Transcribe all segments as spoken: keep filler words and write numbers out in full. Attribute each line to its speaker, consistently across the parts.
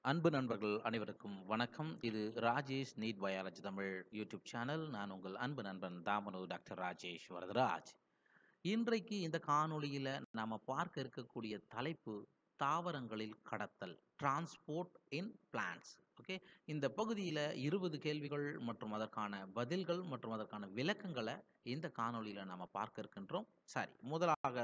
Speaker 1: அன்பு நண்பர்கள் அனைவருக்கும் வணக்கம். இது Rajesh NEET biology Tamil YouTube channel. நான் உங்கள் அன்பு நண்பன் தாமனு டாக்டர் ராஜேஷ் வரதராஜ். இன்றைக்கு இந்த காணொளியில நாம பார்க்க இருக்கக்கூடிய தலைப்பு தாவரங்களில் கடத்தல், டிரான்ஸ்போர்ட் இன் பிளான்ட்ஸ். ஓகே, இந்த பகுதியில இருபது கேள்விகள் மற்றும் அதற்கான பதில்கள் மற்றும் அதற்கான விளக்கங்களை இந்த காணொளியில நாம பார்க்க இருக்கின்றோம். சரி, முதலாக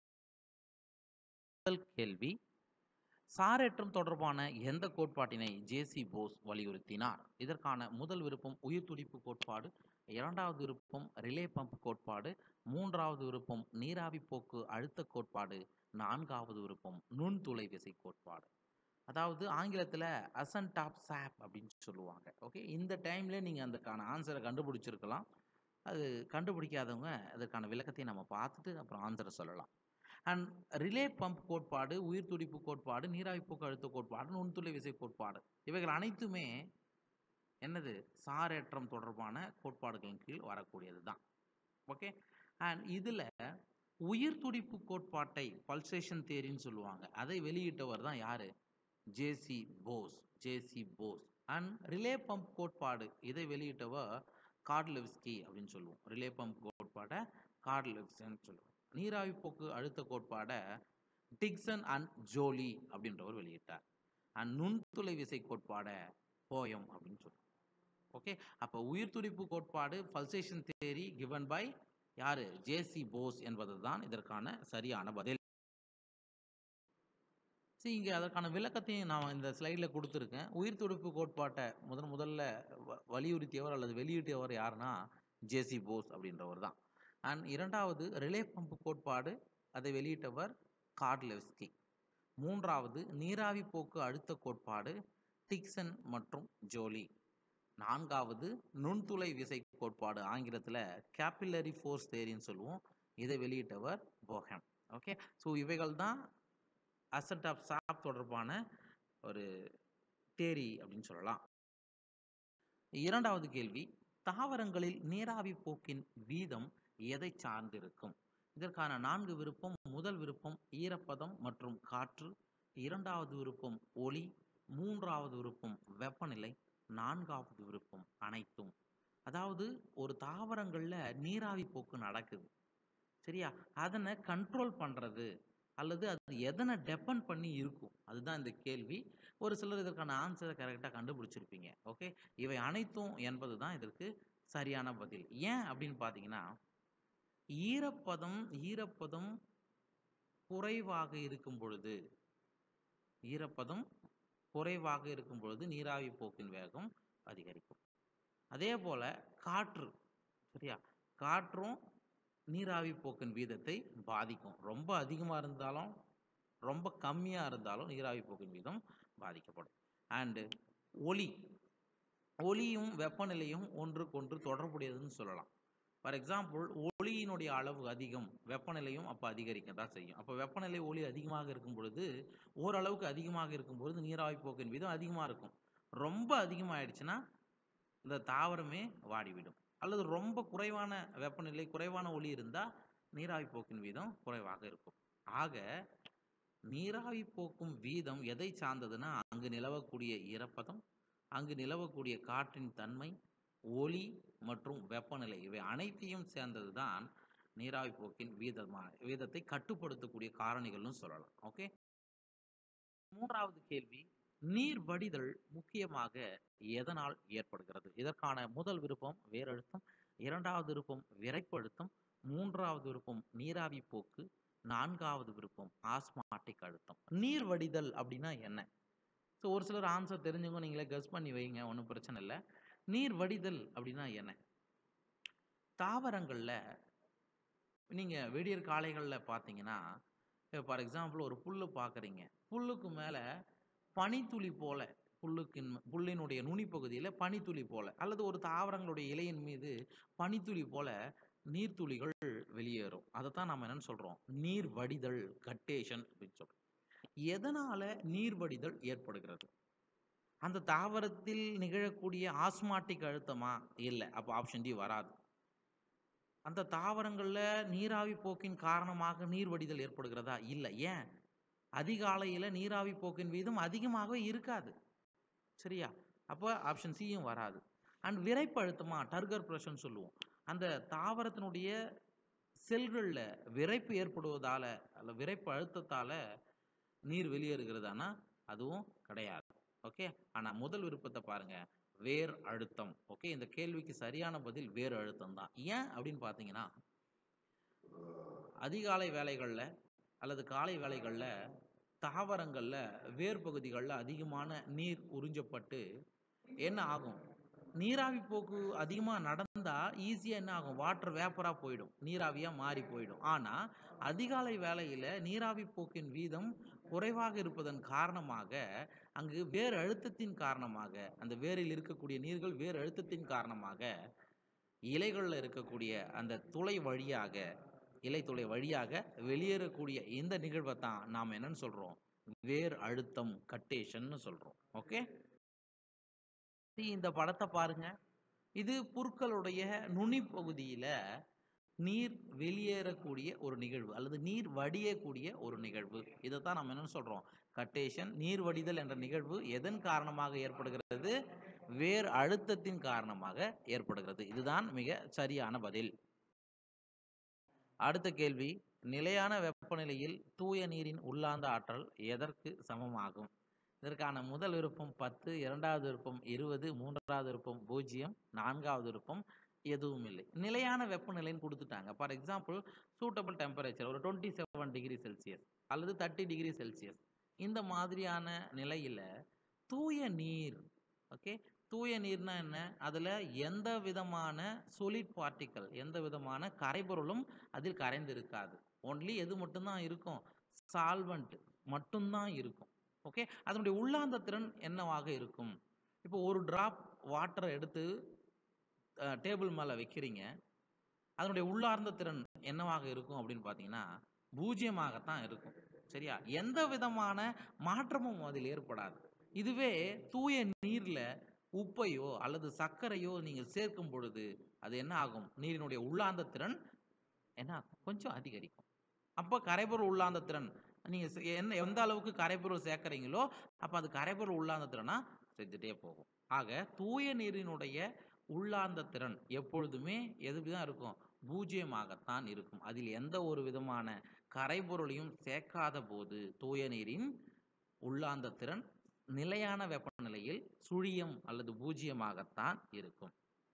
Speaker 1: முதல் கேள்வி, சாரேற்றம் தொடர்பான எந்த கோட்பாட்டினை ஜே.சி. போஸ் வலியுறுத்தினார்? இதற்கான முதல் விருப்பம் உயிர்த்துடிப்பு கோட்பாடு, இரண்டாவது விருப்பம் ரிலே பம்ப் கோட்பாடு, மூன்றாவது விருப்பம் நீராவி போக்கு அழுத்த கோட்பாடு, நான்காவது விருப்பம் நுண்துளை விசை கோட்பாடு. அதாவது ஆங்கிலத்தில் அசன்ட் ஆஃப் சாப் அப்படின்னு சொல்லுவாங்க. ஓகே, இந்த டைம்ல நீங்க அதுக்கான ஆன்சரை கண்டுபிடிச்சிருக்கலாம். அது கண்டுபிடிக்காதவங்க அதற்கான விளக்கத்தை நம்ம பார்த்துட்டு அப்புறம் ஆன்சரை சொல்லலாம். அண்ட் ரிலே பம்ப் கோட்பாடு, உயிர் துடிப்பு கோட்பாடு, நீராவி போக்கு அழுத்த கோட்பாடு, நுண்துளை விசை கோட்பாடு, இவைகள் அனைத்துமே என்னது, சாரேற்றம் தொடர்பான கோட்பாடுகளின் கீழ் வரக்கூடியது தான். ஓகே, அண்ட் இதுல உயிர் துடிப்பு கோட்பாட்டை பல்சேஷன் தியரின்னு சொல்லுவாங்க. அதை வெளியிட்டவர் தான் யாரு? J C. Bose. J C. Bose. And relay pump கோட்பாடு இதை வெளியிட்டவர் கார்ட்லெவ்ஸ்கி அப்படின்னு சொல்லுவோம். ரிலே பம்ப் கோட்பாடை கார்ட்லெவ்ஸ்கின்னு சொல்லுவோம். நீராவி போக்கு அழுத்த கோட்பாடை டிக்சன் அண்ட் ஜோலி அப்படின்றவர் வெளியிட்டார். அண்ட் நுண்துளை விசை கோட்பாடை போயம் அப்படின்னு சொல்லுவோம். ஓகே, அப்போ உயிர் துடிப்பு கோட்பாடு பல்சேஷன் தியரி கிவன் பை யாரு? ஜே.சி. போஸ் என்பது தான் இதற்கான சரியான பதில். சரி, இங்கே அதற்கான விளக்கத்தையும் நான் இந்த ஸ்லைடில் கொடுத்துருக்கேன். உயிர் துடிப்பு கோட்பாட்டை முதன் முதல்ல வ வலியுறுத்தியவர் அல்லது வெளியிட்டவர் யாருன்னா ஜே.சி. போஸ் அப்படின்றவர் தான். அண்ட் இரண்டாவது ரிலே பம்ப் கோட்பாடு, அதை வெளியிட்டவர் கார்ட்லெவ்ஸ்கி. மூன்றாவது நீராவி போக்கு அழுத்த கோட்பாடு டிக்சன் மற்றும் ஜோலி. நான்காவது நுண்துளை விசை கோட்பாடு, ஆங்கிலத்தில் கேபில்லரி ஃபோர்ஸ் தேரின்னு சொல்லுவோம். இதை வெளியிட்டவர் போஹம். ஓகே, ஸோ இவைகள் தான் அசட் ஆஃப் சாப் தொடர்பான ஒரு தேரி அப்படின்னு சொல்லலாம். இரண்டாவது கேள்வி, தாவரங்களில் நீராவி போக்கின் வீதம் எதை சார்ந்திருக்கும்? இதற்கான நான்கு விருப்பம். முதல் விருப்பம் ஈரப்பதம் மற்றும் காற்று, இரண்டாவது விருப்பம் ஒளி, மூன்றாவது விருப்பம் வெப்பநிலை, நான்காவது விருப்பம் அனைத்தும். அதாவது ஒரு தாவரங்கள்ல நீராவி போக்கு நடக்குது, சரியா? அதனை கண்ட்ரோல் பண்றது அல்லது அது எதனை டெபெண்ட் பண்ணி இருக்கும், அதுதான் இந்த கேள்வி. ஒரு சிலர் இதற்கான ஆன்சரை கரெக்டாக கண்டுபிடிச்சிருப்பீங்க. ஓகே, இவை அனைத்தும் என்பது தான் இதற்கு சரியான பதில். ஏன் அப்படின்னு பார்த்தீங்கன்னா, ஈரப்பதம் ஈரப்பதம் குறைவாக இருக்கும் பொழுது ஈரப்பதம் குறைவாக இருக்கும் பொழுது நீராவி போக்கின் வேகம் அதிகரிக்கும். அதே போல காற்று, சரியா, காற்றும் நீராவி போக்கின் வீதத்தை பாதிக்கும். ரொம்ப அதிகமாக இருந்தாலும் ரொம்ப கம்மியாக இருந்தாலும் நீராவி போக்கின் வீதம் பாதிக்கப்படும். அண்டு ஒளி ஒளியும் வெப்பநிலையும் ஒன்றுக்கொன்று தொடர்புடையதுன்னு சொல்லலாம். ஃபார் எக்ஸாம்பிள், ஒளியினுடைய அளவு அதிகம், வெப்பநிலையும் அப்போ அதிகரிக்க தான் செய்யும். அப்போ வெப்பநிலை ஒளி அதிகமாக இருக்கும் பொழுது, ஓரளவுக்கு அதிகமாக இருக்கும் பொழுது நீராவி போக்கின் வீதம் அதிகமாக இருக்கும். ரொம்ப அதிகமாகிடுச்சுன்னா இந்த தாவரமே வாடிவிடும். அல்லது ரொம்ப குறைவான வெப்பநிலை, குறைவான ஒளி இருந்தால் நீராவி போக்கின் வீதம் குறைவாக இருக்கும். ஆக நீராவி போக்கும் வீதம் எதை சார்ந்ததுன்னா, அங்கு நிலவக்கூடிய ஈரப்பதம், அங்கு நிலவக்கூடிய காற்றின் தன்மை, ஒளி மற்றும் வெப்பநிலை, இவை அனைத்தையும் சேர்ந்தது தான் நீராவி போக்கின் வீதமான வீதத்தை கட்டுப்படுத்தக்கூடிய காரணிகள்னு சொல்லலாம். ஓகே, மூன்றாவது கேள்வி, நீர் வடிதல் முக்கியமாக எதனால் ஏற்படுகிறது? இதற்கான முதல் விருப்பம் வேரழுத்தம், இரண்டாவது விருப்பம் விறைப்பு அழுத்தம், மூன்றாவது விருப்பம் நீராவி போக்கு, நான்காவது விருப்பம் ஆஸ்மாட்டிக் அழுத்தம். நீர் வடிதல் அப்படின்னா என்ன? ஸோ ஒரு சிலர் ஆன்சர் தெரிஞ்சவங்க நீங்களே கெஸ் பண்ணி வைங்க, ஒன்றும் பிரச்சனை இல்லை. நீர் வடிதல் அப்படின்னா என்ன? தாவரங்கள்ல நீங்க விடியற் காலைகளில் பார்த்தீங்கன்னா, ஃபார் எக்ஸாம்பிள் ஒரு புல்லு பார்க்குறீங்க, புல்லுக்கு மேலே பனித்துளி போல, புல்லுக்கின் புல்லினுடைய நுனி பகுதியில் பனித்துளி போல, அல்லது ஒரு தாவரங்களுடைய இலையின் மீது பனித்துளி போல நீர்த்துளிகள் வெளியேறும். அதைத்தான் நம்ம என்னன்னு சொல்றோம்? நீர் வடிதல், கட்டேஷன் அப்படின்னு சொல்றோம். எதனால நீர் வடிதல் ஏற்படுகிறது? அந்த தாவரத்தில் நிகழக்கூடிய ஆஸ்மாட்டிக் அழுத்தமா? இல்லை, அப்போ ஆப்ஷன் டி வராது. அந்த தாவரங்கள்ல நீராவி போக்கின் காரணமாக நீர் வடிதல் ஏற்படுகிறதா? இல்லை. ஏன்? அதிகாலையில் நீராவி போக்கின் வீதம் அதிகமாகவே இருக்காது. சரியா? அப்போ ஆப்ஷன் சியும் வராது. அண்ட் விறைப்பு அழுத்தமா டர்கர் பிரஷர்னு சொல்லுவோம். அந்த தாவரத்தினுடைய செல்கள்ல விறைப்பு ஏற்படுவதால அல்ல விறைப்பு அழுத்தத்தால நீர் வெளியேறுகிறதானா அதுவும் கிடையாது. ஓகே. ஆனா முதல் விருப்பத்தை பாருங்க, வேர் அழுத்தம். ஓகே. இந்த கேள்விக்கு சரியான பதில் வேர் அழுத்தம் தான். ஏன் அப்படின்னு பார்த்தீங்கன்னா, அதிகாலை வேளைகள்ல அல்லது காலை வேளைகள்ல தாவரங்கள்ல வேர் பகுதிகள்ல அதிகமான நீர் உறிஞ்சப்பட்டு என்ன ஆகும்? நீராவி போக்கு அதிகமா நடந்தா ஈஸியா என்ன ஆகும்? வாட்டர் வேப்பரா போயிடும். நீராவியா மாறி போயிடும். ஆனா அதிகாலை வேளையில நீராவி போக்கின் வீதம் குறைவாக இருப்பதன் காரணமாக அங்கு வேர் அழுத்தத்தின் காரணமாக அந்த வேரில் இருக்கக்கூடிய நீர்கள் வேர் அழுத்தத்தின் காரணமாக இலைகள்ல இருக்கக்கூடிய அந்த துளை வழியாக இலை துளை வழியாக வெளியேறக்கூடிய இந்த நிகழ்வை தான் நாம் என்னன்னு சொல்றோம்? வேர் அழுத்தம் கட்டேஷன்னு சொல்றோம். ஓகே. இந்த படத்தை பாருங்க. இது புற்களுடைய நுனி பகுதியில நீர் வெளியேறக்கூடிய ஒரு நிகழ்வு அல்லது நீர் வடியக்கூடிய ஒரு நிகழ்வு. இதைத்தான் நம்ம என்னன்னு சொல்றோம்? கட்டேஷன். நீர் வடிதல் என்ற நிகழ்வு எதன் காரணமாக ஏற்படுகிறது? வேர் அழுத்தத்தின் காரணமாக ஏற்படுகிறது. இதுதான் மிக சரியான பதில். அடுத்த கேள்வி, நிலையான வெப்பநிலையில் தூய நீரின் உள்ளார்ந்த ஆற்றல் எதற்கு சமமாகும்? இதற்கான முதல் விருப்பம் பத்து, இரண்டாவது விருப்பம் இருபது, மூன்றாவது விருப்பம் பூஜ்ஜியம், நான்காவது விருப்பம் எதுவும் இல்லை. நிலையான வெப்பநிலைன்னு கொடுத்துட்டாங்க. ஃபார் எக்ஸாம்பிள் சூட்டபிள் டெம்பரேச்சர் ஒரு டுவெண்ட்டி செவன் டிகிரி செல்சியஸ் அல்லது தேர்ட்டி டிகிரி செல்சியஸ். இந்த மாதிரியான நிலையில தூய நீர், ஓகே, தூய நீர்னா என்ன? அதுல எந்த விதமான சொலிட் பார்ட்டிக்கல், எந்த விதமான கரைபொருளும் அதில் கரைந்து இருக்காது. ஒன்லி எது மட்டும்தான் இருக்கும்? சால்வெண்ட் மட்டும்தான் இருக்கும். ஓகே. அதனுடைய உள்ளார்ந்த திறன் என்னவாக இருக்கும்? இப்போ ஒரு டிராப் வாட்டரை எடுத்து டேபிள் மேல வைக்கிறீங்க, அதனுடைய உள்ளார்ந்த திறன் என்னவாக இருக்கும் அப்படின்னு பார்த்தீங்கன்னா பூஜ்ஜியமாகத்தான் இருக்கும். சரியா? எந்த விதமான மாற்றமும் அதில் ஏற்படாது. இதுவே தூய நீர்ல உப்பையோ அல்லது சர்க்கரையோ நீங்க சேர்க்கும் பொழுது அது என்ன ஆகும்? நீரினுடைய உள்ளார்ந்த திறன் என்ன ஆகும்? கொஞ்சம் அதிகரிக்கும். அப்போ கரைபொருள் உள்ளார்ந்த திறன் நீங்க செ- என்ன எந்த அளவுக்கு கரைபொருள் சேர்க்கறீங்களோ அப்ப அது கரைபொருள் உள்ளார்ந்த திறனா செஞ்சுட்டே போகும். ஆக தூய நீரினுடைய உள்ளார்ந்த திறன் எப்பொழுதுமே எதுதான் இருக்கும்? பூஜ்ஜியமாகத்தான் இருக்கும். அதில் எந்த ஒரு விதமான கரைபொருளையும் சேர்க்காத போது தூய நீரின் உள்ளார்ந்த திறன் நிலையான வெப்பநிலையில் சுழியம் அல்லது பூஜ்ஜியமாகத்தான் இருக்கும்.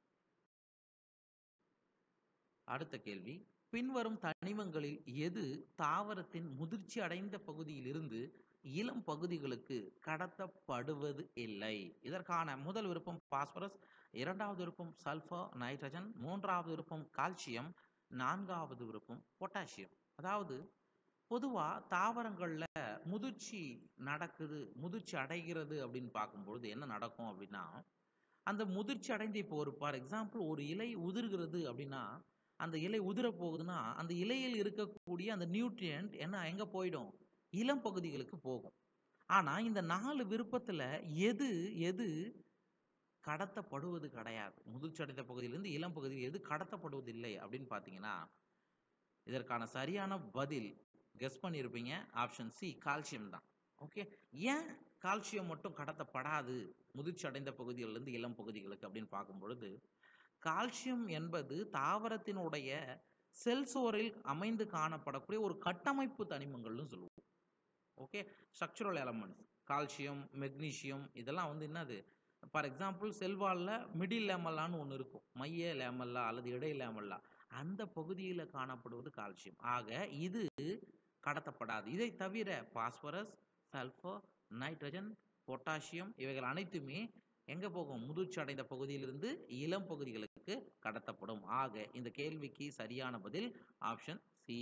Speaker 1: அடுத்த கேள்வி, பின்வரும் தனிமங்களில் எது தாவரத்தின் முதிர்ச்சி அடைந்த பகுதியிலிருந்து இளம் பகுதிகளுக்கு கடத்தப்படுவது இல்லை? இதற்கான முதல் விருப்பம் பாஸ்பரஸ், இரண்டாவது விருப்பம் சல்பர் நைட்ரஜன், மூன்றாவது விருப்பம் கால்சியம், நான்காவது விருப்பம் பொட்டாசியம். அதாவது பொதுவா தாவரங்கள்ல முதிர்ச்சி நடக்குது, முதிர்ச்சி அடைகிறது அப்படின்னு பார்க்கும்பொழுது என்ன நடக்கும் அப்படின்னா, அந்த முதிர்ச்சி அடைந்து இப்போ ஒரு ஃபார் எக்ஸாம்பிள் ஒரு இலை உதிர்கிறது அப்படின்னா, அந்த இலை உதிர போகுதுன்னா அந்த இலையில் இருக்கக்கூடிய அந்த நியூட்ரியன்ட் என்ன எங்க போயிடும்? இளம் பகுதிகளுக்கு போகும். ஆனா இந்த நாலு விருப்பத்துல எது எது கடத்தப்படுவது கிடையாது? முதிர்ச்சி அடைந்த பகுதியிலிருந்து இளம் பகுதியில் எது கடத்தப்படுவதில்லை அப்படின்னு பார்த்தீங்கன்னா, இதற்கான சரியான பதில் கெஸ் பண்ணியிருப்பீங்க. ஆப்ஷன் சி கால்சியம் தான். ஓகே. ஏன் கால்சியம் மட்டும் கடத்தப்படாது முதிர்ச்சி அடைந்த பகுதிகளிலிருந்து இளம் பகுதிகளுக்கு அப்படின்னு பார்க்கும் பொழுது, கால்சியம் என்பது தாவரத்தினுடைய செல் சுவரில் அமைந்து காணப்படக்கூடிய ஒரு கட்டமைப்பு தனிமங்கள்னு சொல்லுவோம். Okay. Structural elements calcium, magnesium இதெல்லாம் வந்து என்னது? ஃபார் எக்ஸாம்பிள் செல்வால்ல மிடில் லேமல்லான்னு ஒன்று இருக்கும். மைய லேமல்லா அல்லது இடை லேமல்லா அந்த பகுதியில் காணப்படுவது கால்சியம். ஆக இது கடத்தப்படாது. இதை தவிர பாஸ்பரஸ், சல்பர், நைட்ரஜன், பொட்டாசியம் இவைகள் அனைத்துமே எங்க போகும்? முதிர்ச்சி அடைந்த பகுதியிலிருந்து இளம் பகுதிகளுக்கு கடத்தப்படும். ஆக இந்த கேள்விக்கு சரியான பதில் ஆப்ஷன் சி.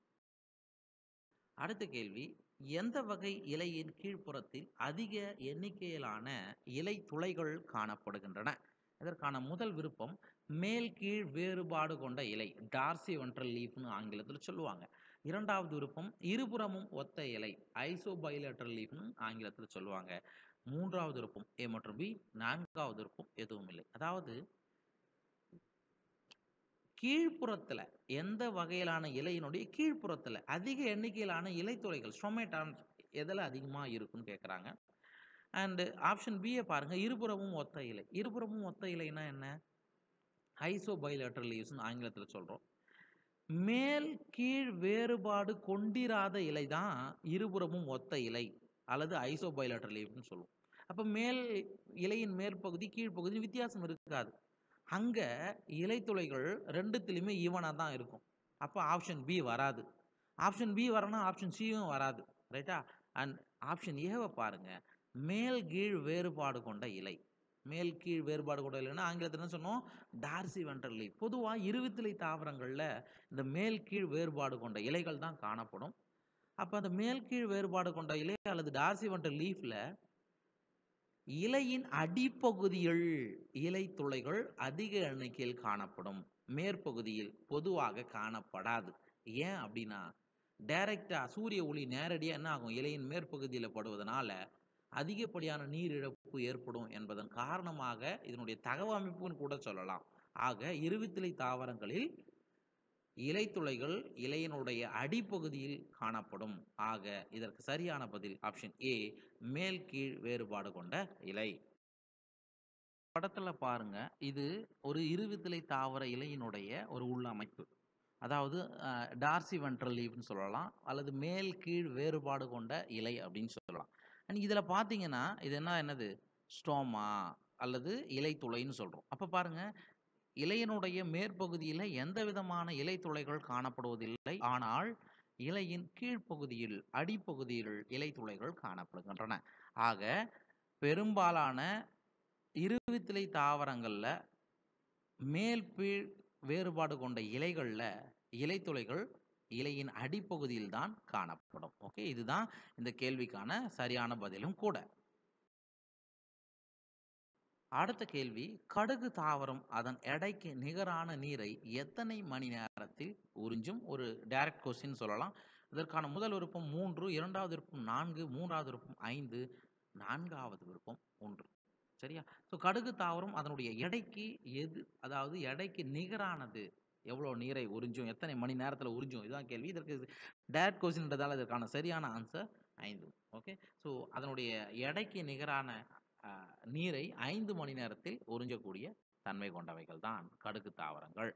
Speaker 1: அடுத்த கேள்வி, எந்த வகை இலையின் கீழ்ப்புறத்தில் அதிக எண்ணிக்கையிலான இலை துளைகள் காணப்படுகின்றன? இதற்கான முதல் விருப்பம் மேல் கீழ் வேறுபாடு கொண்ட இலை, டார்சி வென்ட்ரல் லீஃப்னு ஆங்கிலத்தில் சொல்லுவாங்க. இரண்டாவது விருப்பம் இருபுறமும் ஒத்த இலை, ஐசோபைலேட்ரல் லீஃப்னு ஆங்கிலத்தில் சொல்லுவாங்க. மூன்றாவது விருப்பம் ஏ மற்றும் பி, நான்காவது விருப்பம் எதுவும் இல்லை. அதாவது கீழ்ப்புறத்துல எந்த வகையிலான இலையினுடைய கீழ்ப்புறத்துல அதிக எண்ணிக்கையிலான இலைத்துளைகள் ஸ்ட்ரோமேட்டான் எதில் அதிகமா இருக்குன்னு கேட்குறாங்க. அண்ட் ஆப்ஷன் பியை பாருங்க, இருபுறமும் ஒத்த இலை. இருபுறமும் ஒத்த இலைனா என்ன? ஐசோபைலேட்ரல் லீவ்ஸ்னு ஆங்கிலத்தில் சொல்றோம். மேல் கீழ் வேறுபாடு கொண்டிராத இலை தான் இருபுறமும் ஒத்த இலை அல்லது ஐசோபைலேட்ரல் லீவ்னு சொல்லுவோம். அப்ப மேல் இலையின் மேற்பகுதி கீழ்ப்பகுதி வித்தியாசம் இருக்காது. அங்க இலைத்துளைகள் ரெண்டுத்திலுமே ஈவனா தான் இருக்கும். அப்ப ஆப்ஷன் பி வராது. ஆப்ஷன் பி வரணும், ஆப்ஷன் சியும் வராது. ரைட்டா? அண்ட் ஆப்ஷன் ஏவை பாருங்க, மேல் கீழ் வேறுபாடு கொண்ட இலை. மேல் கீழ் வேறுபாடு கொண்ட இலைன்னா ஆங்கிலத்தில் என்ன சொன்னோம்? Dorsiventral leaf. பொதுவா இருவித்திலை தாவரங்கள்ல இந்த மேல் கீழ் வேறுபாடு கொண்ட இலைகள் தான் காணப்படும். அப்ப அந்த மேல் கீழ் வேறுபாடு கொண்ட இலை அல்லது டார்சி வென்ட்ரல் லீஃப்ல இலையின் அடிப்பகுதியில் இலை துளைகள் அதிக எண்ணிக்கையில் காணப்படும். மேற்பகுதியில் பொதுவாக காணப்படாது. ஏன் அப்படின்னா, டைரக்டா சூரிய ஒளி நேரடியா என்ன ஆகும்? இலையின் மேற்பகுதியில படுவதனால அதிகப்படியான நீர் இழப்பு ஏற்படும் என்பதன் காரணமாக இதனுடைய தகவமைப்புன்னு கூட சொல்லலாம். ஆக இருவித்திலை தாவரங்களில் இலைத்துளைகள் இலையினுடைய அடிப்பகுதியில் காணப்படும். ஆக இதற்கு சரியான பதில் ஆப்ஷன் ஏ, மேல் கீழ் வேறுபாடு கொண்ட இலை. படத்துல பாருங்க, இது ஒரு இருவித்திலை தாவர இலையினுடைய ஒரு உள்ளமைப்பு. அதாவது டார்சி வென்ட்ரல் லீவ்னு சொல்லலாம் அல்லது மேல் கீழ் வேறுபாடு கொண்ட இலை அப்படின்னு சொல்லலாம். அண்ட் இதில் பார்த்தீங்கன்னா இது என்ன என்னது ஸ்டோமா அல்லது இலை துளைன்னு சொல்கிறோம். அப்போ பாருங்க, இலையினுடைய மேற்பகுதியில் எந்த விதமான இலை துளைகள் காணப்படுவதில்லை. ஆனால் இலையின் கீழ்ப்பகுதியில் அடிப்பகுதியில் இலை துளைகள் காணப்படுகின்றன. ஆக பெரும்பாலான இருவித்திலை தாவரங்கள்ல மேல் கீழ் வேறுபாடு கொண்ட இலைகள்ல இலைத்துளைகள் இலையின் அடிப்பகுதியில் தான் காணப்படும். ஓகே, இதுதான் இந்த கேள்விக்கான சரியான பதிலும் கூட. அடுத்த கேள்வி, கடுகு தாவரம் அதன் எடைக்கு நிகரான நீரை எத்தனை மணி நேரத்தில் உறிஞ்சும்? ஒரு டைரக்ட் கொஸ்டின் சொல்லலாம். இதற்கான முதல் விருப்பம் மூன்று, இரண்டாவது விருப்பம் நான்கு, மூன்றாவது விருப்பம் ஐந்து, நான்காவது விருப்பம் ஒன்று. சரியா? ஸோ கடுகு தாவரம் அதனுடைய எடைக்கு எது, அதாவது எடைக்கு நிகரானது எவ்வளோ நீரை உறிஞ்சும், எத்தனை மணி நேரத்தில் உறிஞ்சும், இதுதான் கேள்வி. இதற்கு டைரக்ட் கொஸ்டின்றதால இதற்கான சரியான ஆன்சர் ஐந்து. ஓகே, ஸோ அதனுடைய எடைக்கு நிகரான நீரை ஐந்து மணி நேரத்தில் உறிஞ்சக்கூடிய தன்மை கொண்டவைகள் தான் கடுகு தாவரங்கள்.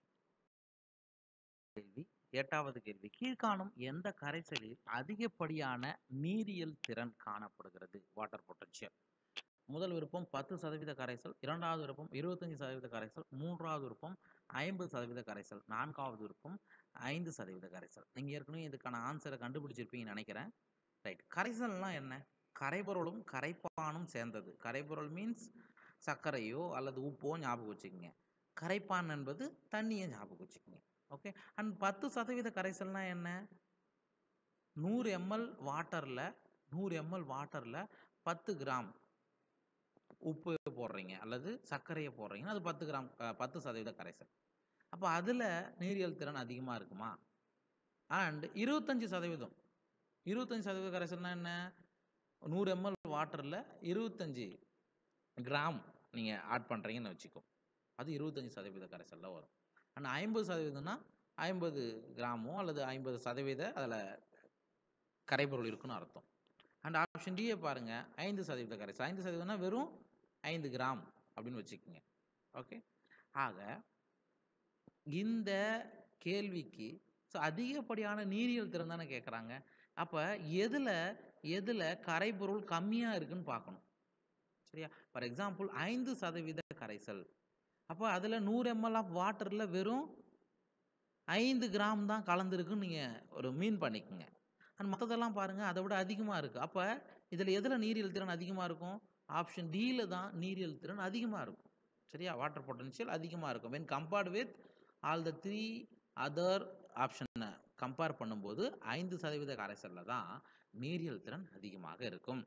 Speaker 1: கேள்வி எட்டாவது கேள்வி, கீழ்காணும் எந்த கரைசலில் அதிகப்படியான நீரியல் திறன் காணப்படுகிறது? Water potential. முதல் விருப்பம் பத்து சதவீத கரைசல், இரண்டாவது விருப்பம் இருபத்தஞ்சு சதவீத கரைசல், மூன்றாவது விருப்பம் ஐம்பது சதவீத கரைசல், நான்காவது விருப்பம் ஐந்து சதவீத கரைசல். நீங்க ஏற்கனவே இதுக்கான ஆன்சரை கண்டுபிடிச்சிருப்பீங்கன்னு நினைக்கிறேன். ரைட். கரைசல்னா என்ன? கரைபொருளும் கரைப்பானும் சேர்ந்தது. கரைபொருள் மீன்ஸ் சர்க்கரையோ அல்லது உப்போ ஞாபகம் வச்சுக்கோங்க. கரைப்பான் என்பது தண்ணியை ஞாபகம் வச்சுக்கோங்க. ஓகே. அண்ட் பத்து சதவீத கரைசல்னா என்ன? நூறு எம்எல் வாட்டர்ல நூறு எம்எல் வாட்டர்ல பத்து கிராம் உப்பு போடுறீங்க அல்லது சர்க்கரையை போடுறீங்கன்னா அது பத்து கிராம் பத்து சதவீத கரைசல். அப்போ அதுல நீரியல் திறன் அதிகமா இருக்குமா? அண்ட் இருபத்தஞ்சு சதவீதம் இருபத்தஞ்சு சதவீத கரைசல்னா என்ன? நூறு எம்எல் வாட்டர்ல இருபத்தஞ்சு கிராம் நீங்க ஆட் பண்றீங்கன்னு வச்சுக்கோ, அது இருபத்தஞ்சு சதவீத கரைசல்ல வரும். ஆனால் ஐம்பது சதவீதம்னா ஐம்பது கிராமோ அல்லது ஐம்பது சதவீத அதில் கரைபொருள் இருக்குன்னு அர்த்தம். அண்ட் ஆப்ஷன் டியை பாருங்க, ஐந்து சதவீத கரைசல். ஐந்து சதவீதம்னா வெறும் ஐந்து கிராம் அப்படின்னு வச்சுக்கோங்க. ஓகே. ஆக இந்த கேள்விக்கு அதிகப்படியான நீரியல் திறன் தானே கேட்குறாங்க. அப்போ எதில் எதில் கரைபொருள் கம்மியாக இருக்குன்னு பார்க்கணும். சரியா? ஃபார் எக்ஸாம்பிள் ஐந்து சதவீத கரைசல், அப்போ அதில் நூறு எம்எல் ஆஃப் வாட்டரில் வெறும் ஐந்து கிராம் தான் கலந்துருக்குன்னு நீங்கள் ஒரு மீன் பண்ணிக்கோங்க. அண்ட் மற்றதெல்லாம் பாருங்கள் அதை விட அதிகமாக இருக்குது. அப்போ இதில் எதில் நீரியல் திறன் அதிகமாக இருக்கும்? ஆப்ஷன் டியில் தான் நீரியல் திறன் அதிகமாக இருக்கும். சரியா? வாட்டர் பொட்டன்ஷியல் அதிகமாக இருக்கும். When compared with all the three other ஆப்ஷனை கம்பேர் பண்ணும்போது ஐந்து சதவீத கரைசலில் தான் நீரியல் திறன் அதிகமாக இருக்கும்.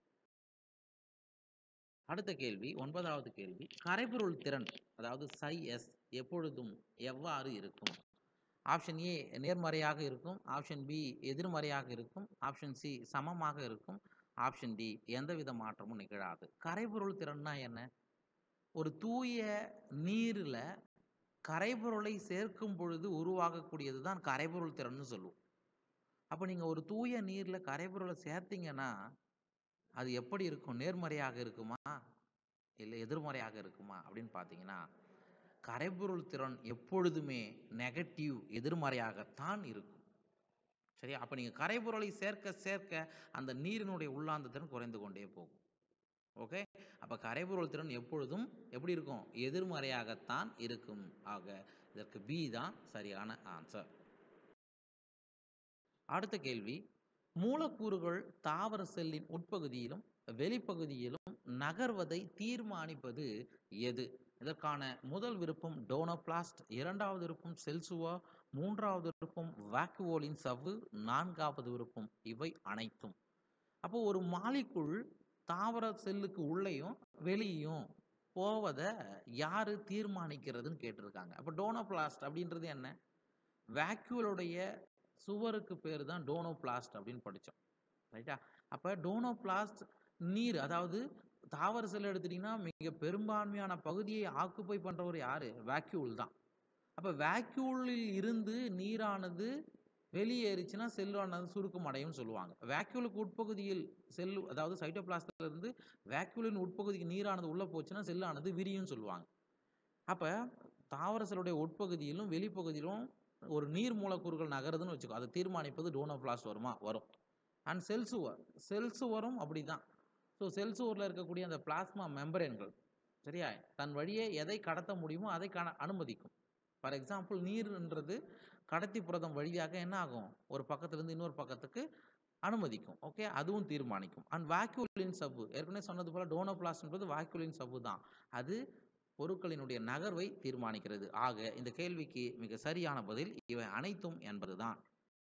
Speaker 1: அடுத்த கேள்வி, ஒன்பதாவது கேள்வி, கரைபொருள் திறன் அதாவது சை எஸ் எப்பொழுதும் எவ்வாறு இருக்கும்? ஆப்ஷன் ஏ நேர்மறையாக இருக்கும், ஆப்ஷன் பி எதிர்மறையாக இருக்கும், ஆப்ஷன் சி சமமாக இருக்கும், ஆப்ஷன் டி எந்தவித மாற்றமும் நிகழாது. கரைபொருள் திறன்னா என்ன? ஒரு தூய நீரில் கரைபொருளை சேர்க்கும் பொழுது உருவாகக்கூடியது தான் கரைபொருள் திறன்னு சொல்லுவோம். அப்போ நீங்கள் ஒரு தூய நீரில் கரைபொருளை சேர்த்தீங்கன்னா அது எப்படி இருக்கும்? நேர்மறையாக இருக்குமா? இல்லை எதிர்மறையாக இருக்குமா? அப்படின்னு பார்த்தீங்கன்னா, கரைபொருள் திறன் எப்பொழுதுமே நெகட்டிவ் எதிர்மறையாகத்தான் இருக்கும். சரியா? அப்ப நீங்க கரைபொருளை சேர்க்க சேர்க்க அந்த நீரினுடைய உள்ளார்ந்த திறன் குறைந்து கொண்டே போகும். ஓகே. அப்ப கரைபொருள் திறன் எப்பொழுதும் எப்படி இருக்கும்? எதிர்மறையாகத்தான் இருக்கும். ஆக இதற்கு பி தான் சரியான ஆன்சர். அடுத்த கேள்வி, மூலக்கூறுகள் தாவர செல்லின் உட்பகுதியிலும் வெளிப்பகுதியிலும் நகர்வதை தீர்மானிப்பது எது? இதற்கான முதல் விருப்பம் டோனோபிளாஸ்ட், இரண்டாவது விருப்பம் செல்சுவா, மூன்றாவது விருப்பம் வாக்குவோலின் சவ்வு, நான்காவது விருப்பம் இவை அனைத்தும். அப்போ ஒரு மாலிக்குள் தாவர செல்லுக்கு உள்ளேயும் வெளியும் போவத யாரு தீர்மானிக்கிறதுன்னு கேட்டிருக்காங்க. அப்போ டோனோபிளாஸ்ட் அப்படின்றது என்ன? வேக்யூலுடைய சுவருக்கு பேர் தான் டோனோபிளாஸ்ட் அப்படின்னு படித்தோம். ரைட்டா? அப்போ டோனோபிளாஸ்ட் நீர், அதாவது தாவர செல் எடுத்துட்டீங்கன்னா மிக பெரும்பான்மையான பகுதியை ஆக்குப்பை பண்றவர் யாரு? வேக்யூல் தான். அப்ப வேக்யூலில் இருந்து நீரானது வெளியேறிச்சுன்னா செல்லானது சுருக்கம் அடையும்னு சொல்லுவாங்க. வேக்யூலுக்கு உட்பகுதியில் செல், அதாவது சைட்டோபிளாஸ்ட்ல இருந்து வேக்யூலின் உட்பகுதிக்கு நீரானது உள்ள போச்சுன்னா செல்லானது விரியும்னு சொல்லுவாங்க. அப்ப தாவர செல்லுடைய உட்பகுதியிலும் வெளிப்பகுதியிலும் ஒரு நீர் மூலக்கூறுகள் நகருதுன்னு வச்சுக்கோ, அதை தீர்மானிப்பது டோனோபிளாஸ்ட் வருமா? வரும். அண்ட் செல் சுவர், செல் சுவரும் அப்படிதான். ஸோ செல் சுவரில் இருக்கக்கூடிய அந்த பிளாஸ்மா மெம்பரேன்கள், சரியா, தன் வழியே எதை கடத்த முடியுமோ அதை கண அனுமதிக்கும். ஃபார் எக்ஸாம்பிள் நீர்ன்றது கடத்தி புரதம் வழியாக என்ன ஆகும்? ஒரு பக்கத்திலிருந்து இன்னொரு பக்கத்துக்கு அனுமதிக்கும். ஓகே, அதுவும் தீர்மானிக்கும். அண்ட் வாக்யூலின் சவ்வு, ஏற்கனவே சொன்னது போல டோனோபிளாஸ்ட் என்பது வாக்யூலின் சவ்வு தான். அது பொருட்களினுடைய நகர்வை தீர்மானிக்கிறது. ஆக இந்த கேள்விக்கு மிக சரியான பதில் இவை அனைத்தும் என்பதுதான்.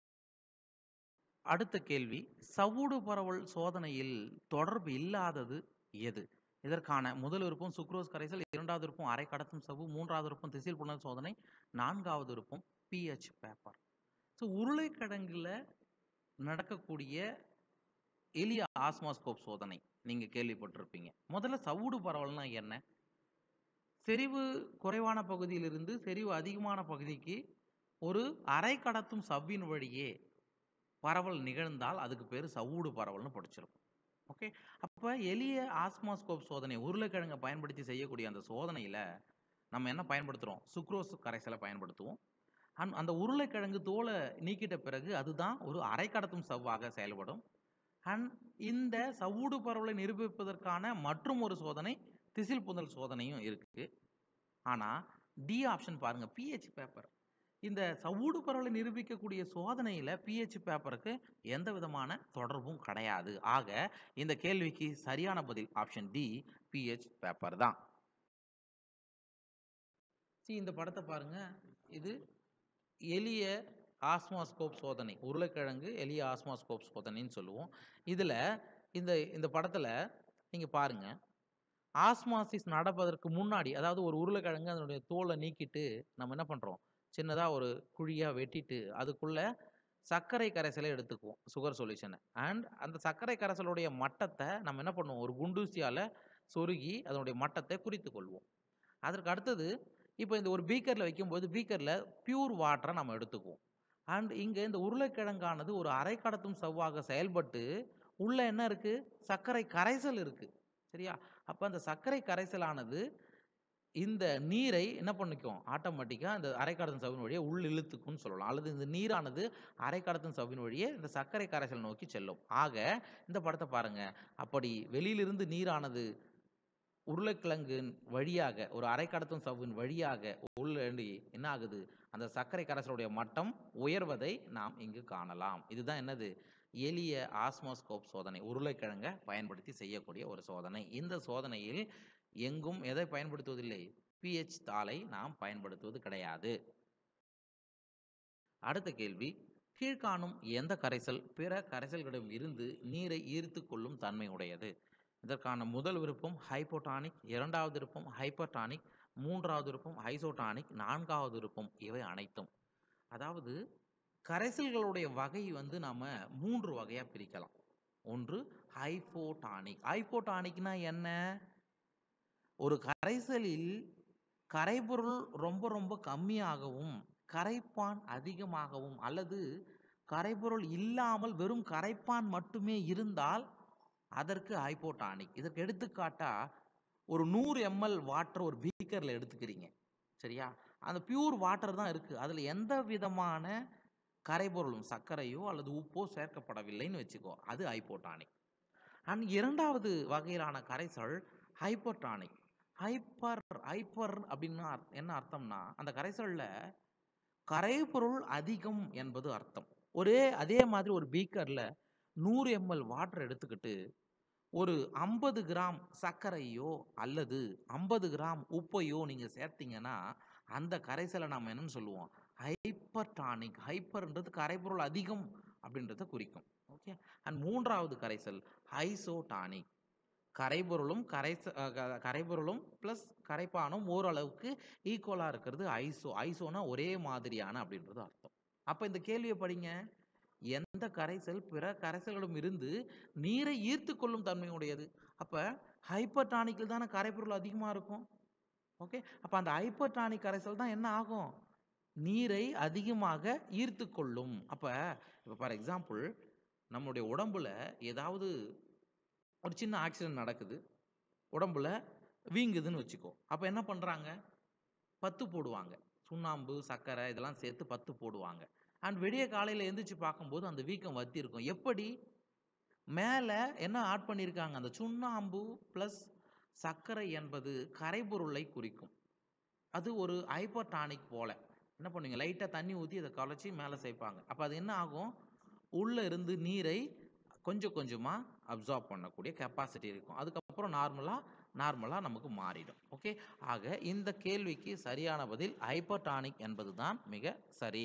Speaker 1: அடுத்த கேள்வி, சவ்வூடு பரவல் சோதனையில் தொடர்பு இல்லாதது எது? இதற்கான முதல் விருப்பம் சுக்ரோஸ் கரைசல், இரண்டாவது விருப்பம் அரை கடத்தும் சவ்வு, மூன்றாவது விருப்பம் திசில் புனல் சோதனை, நான்காவது விருப்பம் பிஹெச் பேப்பர். ஸோ உருளைக்கிழங்குல நடக்கக்கூடிய எளிய ஆஸ்மாஸ்கோப் சோதனை நீங்க கேள்விப்பட்டிருப்பீங்க. முதல்ல சவ்வூடு பரவல்னா என்ன? செறிவு குறைவான பகுதியிலிருந்து செறிவு அதிகமான பகுதிக்கு ஒரு அரை கடத்தும் சவ்வின் வழியே பரவல் நிகழ்ந்தால் அதுக்கு பேர் சவ்வூடு பரவல்னு படிச்சிருக்கும். ஓகே. அப்ப எளிய ஆஸ்மாஸ்கோப் சோதனை, உருளைக்கிழங்கை பயன்படுத்தி செய்யக்கூடிய அந்த சோதனையில நம்ம என்ன பயன்படுத்துறோம்? சுக்ரோஸ் கரைசலை பயன்படுத்துவோம். அந் அந்த உருளைக்கிழங்கு தோலை நீக்கிட்ட பிறகு அதுதான் ஒரு அரை கடத்தும் சவ்வாக செயல்படும். அண்ட் இந்த சவ்வூடு பரவலை நிரூபிப்பதற்கான மற்றும் ஒரு சோதனை திசில் புனல் சோதனையும் இருக்கு. ஆனா டி ஆப்ஷன் பாருங்க, பிஹெச் பேப்பர். இந்த சவ்வூடு பரவலை நிரூபிக்கக்கூடிய சோதனையில பிஹெச் பேப்பருக்கு எந்த விதமான தொடர்பும் கிடையாது. ஆக இந்த கேள்விக்கு சரியான பதில் ஆப்ஷன் டி, பிஹெச் பேப்பர் தான். இந்த படத்தை பாருங்க. இது எளிய ஆஸ்மாஸ்கோப் சோதனை, உருளைக்கிழங்கு எளிய ஆஸ்மாஸ்கோப் சோதனைன்னு சொல்லுவோம். இதுல இந்த இந்த படத்துல நீங்க பாருங்க, ஆஸ்மாசிஸ் நடப்பதற்கு முன்னாடி, அதாவது ஒரு உருளைக்கிழங்கு அதனுடைய தோலை நீக்கிட்டு நம்ம என்ன பண்றோம்? சின்னதா ஒரு குழியா வெட்டிட்டு அதுக்குள்ள சர்க்கரை கரைசலை எடுத்துக்குவோம், சுகர் சொல்யூஷனை. அண்ட் அந்த சர்க்கரை கரைசலுடைய மட்டத்தை நம்ம என்ன பண்ணுவோம்? ஒரு குண்டூசியால சொருகி அதனுடைய மட்டத்தை குறித்து கொள்வோம். அதற்கு அடுத்தது, இப்போ இந்த ஒரு பீக்கர்ல வைக்கும்போது பீக்கர்ல பியூர் வாட்டரை நம்ம எடுத்துக்குவோம். அண்ட் இங்க இந்த உருளைக்கிழங்கானது ஒரு அரை கடத்தும் சவ்வாக செயல்பட்டு உள்ள என்ன இருக்கு? சர்க்கரை கரைசல் இருக்கு. சரியா? அப்ப அந்த சர்க்கரை கரைசலானது இந்த நீரை என்ன பண்ணிக்கும்? ஆட்டோமேட்டிக்கா அந்த அரை கடத்தும் சவ்வின் வழியே உள் இழுத்துக்கும்னு சொல்லலாம். அல்லது இந்த நீரானது அரை கடத்தும் சவ்வின் வழியே இந்த சர்க்கரை கரைசல் நோக்கி செல்லும். ஆக இந்த படத்தை பாருங்க. அப்படி வெளியிலிருந்து நீரானது உருளைக்கிழங்கின் வழியாக ஒரு அரை கடத்தும் சவ்வின் வழியாக உள்ளே என்ன ஆகுது? அந்த சர்க்கரை கரைசலுடைய மட்டம் உயர்வதை நாம் இங்கு காணலாம். இதுதான் என்னது? எளிய ஆஸ்மாஸ்கோப் சோதனை, உருளைக்கிழங்கை பயன்படுத்தி செய்யக்கூடிய ஒரு சோதனை. இந்த சோதனையில் எங்கும் எதை பயன்படுத்துவதில்லை? பிஹெச் தாளை நாம் பயன்படுத்துவது கிடையாது. அடுத்த கேள்வி, கீழ்காணும் எந்த கரைசல் பிற கரைசல்களிடம் இருந்து நீரை ஈர்த்து கொள்ளும் தன்மை உடையது? இதற்கான முதல் விருப்பம் ஹைப்போடானிக், இரண்டாவது விருப்பம் ஹைப்பர்டானிக், மூன்றாவது விருப்பம் ஐசோடானிக், நான்காவது விருப்பம் இவை அனைத்தும். அதாவது கரைசல்களுடைய வகை வந்து நாம மூன்று வகையா பிரிக்கலாம். ஒன்று ஹைப்போடானிக். ஹைப்போடானிக்னா என்ன? ஒரு கரைசலில் கரைபொருள் ரொம்ப ரொம்ப கம்மியாகவும் கரைப்பான் அதிகமாகவும் அல்லது கரைபொருள் இல்லாமல் வெறும் கரைப்பான் மட்டுமே இருந்தால் அதற்கு ஹைப்போடானிக். இதற்கு எடுத்துக்காட்டா ஒரு நூறு எம்எல் வாட்டர் ஒரு பீக்கர்ல எடுத்துக்கிறீங்க. சரியா? அந்த பியூர் வாட்டர் தான் இருக்கு. அதுல எந்த விதமான கரைபொருளும் சர்க்கரையோ அல்லது உப்போ சேர்க்கப்படவில்லைன்னு வச்சுக்கோ. அது ஹைப்போடானிக். அண்ட் இரண்டாவது வகையிலான கரைசல் ஹைப்பர்டானிக். ஹைப்பர் ஹைப்பர் அப்படின்னா என்ன அர்த்தம்னா அந்த கரைசல்ல கரைபொருள் அதிகம் என்பது அர்த்தம். ஒரே அதே மாதிரி ஒரு பீக்கர்ல நூறு எம்எல் வாட்டர் எடுத்துக்கிட்டு ஒரு ஐம்பது கிராம் சர்க்கரையோ அல்லது ஐம்பது கிராம் உப்பையோ நீங்க சேர்த்தீங்கன்னா அந்த கரைசலை நாம என்னன்னு சொல்லுவோம்? ஹைப்பர்டானிக். ஹைப்பர்ன்றது கரைபொருள் அதிகம் அப்படின்றத குறிக்கும். ஓகே. அண்ட் மூன்றாவது கரைசல் ஐசோடானிக். கரைபொருளும் கரைச அஹ் க- கரைபொருளும் பிளஸ் கரைப்பானும் ஓரளவுக்கு ஈக்குவலா இருக்கிறது ஐசோ. ஐசோனா ஒரே மாதிரியான அப்படின்றது அர்த்தம். அப்ப இந்த கேள்வியை படிங்க. எந்த கரைசல் பிற கரைசல்களிடம் இருந்து நீரை ஈர்த்து கொள்ளும் தன்மை உடையது? அப்ப ஹைப்பர்டானிக்கில் தானே கரைபொருள் அதிகமா இருக்கும். ஓகே. அப்ப அந்த ஹைப்பர்டானிக் கரைசல் தான் என்ன ஆகும்? நீரை அதிகமாக ஈர்த்து கொள்ளும். அப்ப இப்ப ஃபார் எக்ஸாம்பிள் நம்முடைய உடம்புல ஏதாவது ஒரு சின்ன ஆக்சிடென்ட் நடக்குது, உடம்புல வீங்குதுன்னு வச்சுக்கோ. அப்ப என்ன பண்றாங்க? பத்து போடுவாங்க. சுண்ணாம்பு, சர்க்கரை இதெல்லாம் சேர்த்து பத்து போடுவாங்க. அண்ட் விடிய காலையில எந்திரிச்சு பார்க்கும்போது அந்த வீக்கம் வத்தி இருக்கும். எப்படி? மேல என்ன ஆட் பண்ணியிருக்காங்க? அந்த சுண்ணாம்பு பிளஸ் சர்க்கரை என்பது கரைபொருளை குறிக்கும். அது ஒரு ஹைப்பர்டானிக் போல. என்ன பண்ணுவீங்க? லைட்டா தண்ணி ஊத்தி அத கலச்சு மேல சேர்ப்பாங்க. அப்ப அது என்ன ஆகும்? உள்ள இருந்து நீரை கொஞ்சம் கொஞ்சமா அப்சார்ப் பண்ணக்கூடிய கெப்பாசிட்டி இருக்கும். அதுக்கப்புறம் நார்மலா நார்மலா நமக்கு மாறிடும். ஓகே. ஆக இந்த கேள்விக்கு சரியான பதில் ஹைப்பர்டானிக் என்பதுதான் மிக சரி.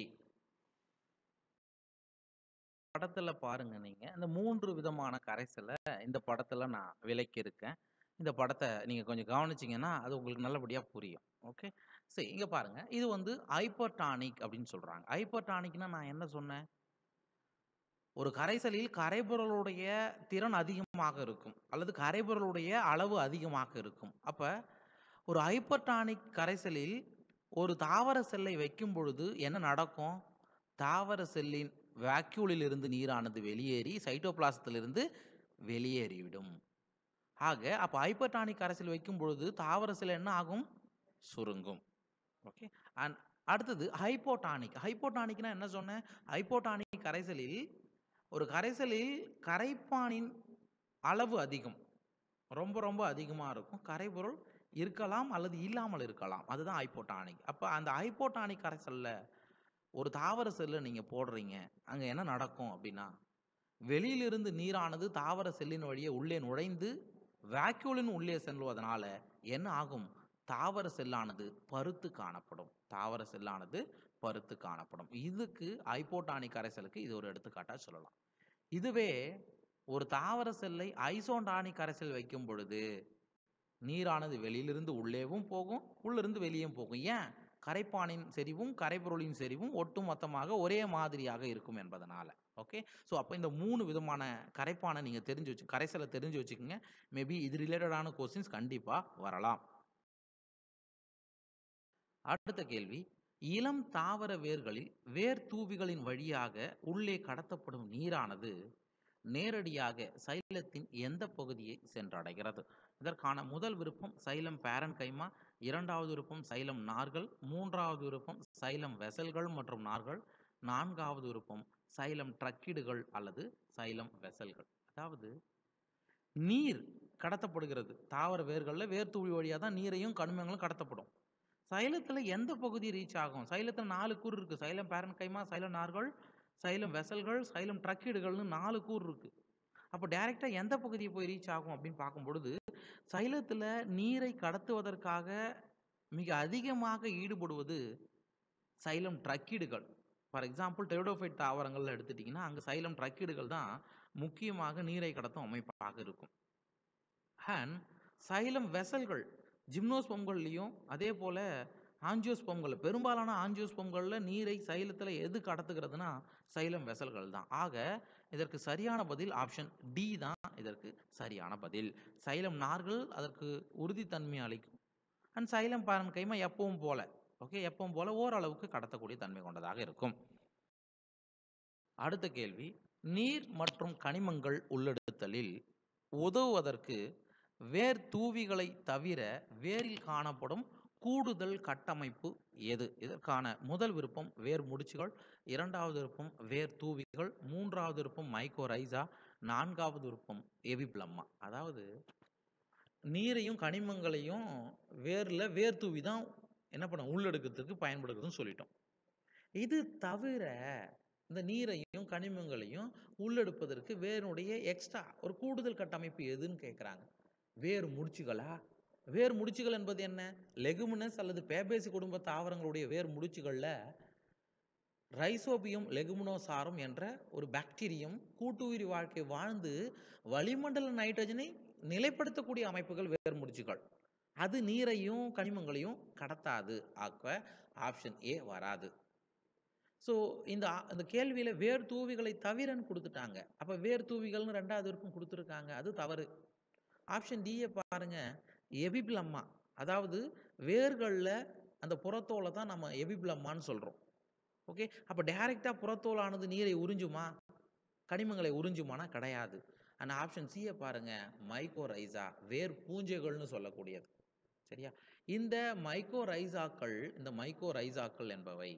Speaker 1: படத்துல பாருங்க நீங்க. இந்த மூன்று விதமான கரைசல இந்த படத்துல நான் விளக்கியிருக்கேன். இந்த படத்த நீங்க கொஞ்சம் கவனிச்சீங்கன்னா, அது உங்களுக்கு நல்லபடியா புரியும். ஓகே. சரி இங்க பாருங்க. இது வந்து ஹைப்பர்டானிக் அப்படின்னு சொல்றாங்க. ஹைப்பர்டானிக்னா நான் என்ன சொன்னேன்? ஒரு கரைசலில் கரைபொருளுடைய திறன் அதிகமாக இருக்கும். அல்லது கரைபொருளுடைய அளவு அதிகமாக இருக்கும். அப்ப ஒரு ஹைப்பர்டானிக் கரைசலில் ஒரு தாவர செல்லை வைக்கும் பொழுது என்ன நடக்கும்? தாவர செல்லின் வாக்யூலில் இருந்து நீரானது வெளியேறி சைட்டோபிளாசத்திலிருந்து வெளியேறிவிடும். ஆக அப்ப ஹைப்பர்டானிக் கரைசல் வைக்கும் பொழுது தாவர செல் என்ன ஆகும்? சுருங்கும். ஓகே. அண்ட் அடுத்தது ஹைப்போடானிக். ஹைப்போடானிக்னா என்ன சொன்னேன்? ஹைப்போடானிக் கரைசலில் ஒரு கரைசலில் கரைப்பானின் அளவு அதிகம். ரொம்ப ரொம்ப அதிகமா இருக்கும். கரைபொருள் இருக்கலாம் அல்லது இல்லாமல் இருக்கலாம். அதுதான் ஹைப்போடானிக். அப்ப அந்த ஹைப்போடானிக் கரைசல்ல ஒரு தாவர செல்ல நீங்க போடுறீங்க. அங்க என்ன நடக்கும் அப்படின்னா, வெளியிலிருந்து நீரானது தாவர செல்லின் வழியே உள்ளே நுழைந்து வாக்யூலின் உள்ளே செல்வதனால என்ன ஆகும்? தாவர செல்லானது பருத்து காணப்படும். தாவர செல்லானது பருத்து காணப்படும். இதுக்கு ஹைப்போடானிக் கரைசலுக்கு இது ஒரு எடுத்துக்காட்டா சொல்லலாம். இதுவே ஒரு தாவர செல்லை ஐசோடானிக் கரைசல் வைக்கும் பொழுது நீரானது வெளியிலிருந்து உள்ளேவும் போகும், உள்ளிருந்து வெளியும் போகும். ஏன்? கரைப்பானின் செறிவும் கரைபொருளின் செறிவும் ஒட்டுமொத்தமாக ஒரே மாதிரியாக இருக்கும் என்பதனால. ஓகே. ஸோ அப்போ இந்த மூணு விதமான கரைப்பானை நீங்க தெரிஞ்சு வச்சு கரைசலை தெரிஞ்சு வச்சுக்கோங்க. மேபி இது ரிலேட்டடான கொஸ்டின்ஸ் கண்டிப்பா வரலாம். அடுத்த கேள்வி. இளம் தாவர வேர்களில் வேர் தூவிகளின் வழியாக உள்ளே கடத்தப்படும் நீரானது நேரடியாக சைலத்தின் எந்த பகுதியை சென்றடைகிறது? இதற்கான முதல் விருப்பம் சைலம் பேரன்கைமா, இரண்டாவது விருப்பம் சைலம் நார்கள், மூன்றாவது விருப்பம் சைலம் வெசல்கள் மற்றும் நார்கள், நான்காவது விருப்பம் சைலம் ட்ரக்கிடுகள் அல்லது சைலம் வெசல்கள். அதாவது நீர் கடத்தப்படுகிறது. தாவர வேர்கள்ல வேர் தூவி வழியா தான் நீரையும் கனிமங்களும் கடத்தப்படும். சைலத்துல எந்த பகுதி ரீச் ஆகும்? சைலத்துல நாலு கூறு இருக்கு. சைலம் பேரன்கைமா, சைலம் நார்கள், சைலம் வெசல்கள், சைலம் ட்ரக்கிடுகள்னு நாலு கூறு இருக்கு. அப்போ டைரக்டா எந்த பகுதியை போய் ரீச் ஆகும் அப்படின்னு பார்க்கும் பொழுது சைலத்துல நீரை கடத்துவதற்காக மிக அதிகமாக ஈடுபடுவது சைலம் ட்ரக்கீடுகள். ஃபார் எக்ஸாம்பிள் டெரிடோஃபைட் தாவரங்கள்ல எடுத்துட்டீங்கன்னா அங்க சைலம் ட்ரக்கீடுகள் தான் முக்கியமாக நீரை கடத்தும் அமைப்பாக இருக்கும். அண்ட் சைலம் வெசல்கள் ஜிம்னோஸ்பம்கள்லையும் அதே போல ஆஞ்சியோஸ்பம்கள் பெரும்பாலான ஆஞ்சியோஸ்பம்கள்ல நீரை சைலத்துல எது கடத்துகிறதுனா சைலம் வெசல்கள் தான். ஆக இதற்கு சரியான பதில் ஆப்ஷன் டி தான் இதற்கு சரியான பதில். சைலம் நார்கள் அதற்கு உறுதித்தன்மை அளிக்கும். அண்ட் சைலம் பாரன்கைமா எப்பவும் போல ஓகே எப்பவும் போல ஓரளவுக்கு கடத்தக்கூடிய தன்மை கொண்டதாக இருக்கும். அடுத்த கேள்வி. நீர் மற்றும் கனிமங்கள் உள்ளெடுத்தலில் உதவுவதற்கு வேர் தூவிகளை தவிர வேரில் காணப்படும் கூடுதல் கட்டமைப்பு எது? இதற்கான முதல் விருப்பம் வேர் முடிச்சுகள், இரண்டாவது விருப்பம் வேர் தூவிகள், மூன்றாவது விருப்பம் மைக்கோரைசா, நான்காவது விருப்பம் எபிப்ளம்மா. அதாவது நீரையும் கனிமங்களையும் வேர்ல வேர் தூவி தான் என்ன பண்ண உள்ளெடுக்கிறதுக்கு பயன்படுகிறதுன்னு சொல்லிட்டோம். இது தவிர இந்த நீரையும் கனிமங்களையும் உள்ளெடுப்பதற்கு வேருடைய எக்ஸ்ட்ரா ஒரு கூடுதல் கட்டமைப்பு எதுன்னு கேட்குறாங்க. வேர் முடிச்சுகளா? வேர் முடிச்சுகள் என்பது என்ன? லெகுமினஸ் அல்லது பேபேசி குடும்ப தாவரங்களுடைய வேர் முடிச்சுகள்ல ரைசோபியம் லெகுமினோசாரம் என்ற ஒரு பாக்டீரியம் கூட்டுயிரி வாழ்க்கை வாழ்ந்து வளிமண்டல நைட்ரஜனை நிலைப்படுத்தக்கூடிய அமைப்புகள் வேர் முடிச்சுகள். அது நீரையும் கனிமங்களையும் கடத்தாது. ஆக ஆப்ஷன் ஏ வராது. ஸோ இந்த அந்த கேள்வியில வேர் தூவிகளை தவிரன்னு கொடுத்துட்டாங்க. அப்ப வேர் தூவிகள்னு ரெண்டாவது விருப்பம் கொடுத்துருக்காங்க. அது தவறு. ஆப்ஷன் டியை பாருங்க, எபிப்ளம்மா. அதாவது வேர்கள்ல அந்த புறத்தோலை தான் நம்ம எபிப்ளம்மான்னு சொல்றோம். ஓகே, அப்ப டைரக்டா புறத்தோலானது நீரை உறிஞ்சுமா, கனிமங்களை உறிஞ்சுமானா கிடையாது. ஆனா ஆப்ஷன் சியை பாருங்க, மைக்கோரைசா, வேர் பூஞ்சைகள்னு சொல்லக்கூடியது. சரியா? இந்த மைக்கோரைசாக்கள் இந்த மைக்கோரைசாக்கள் என்பவை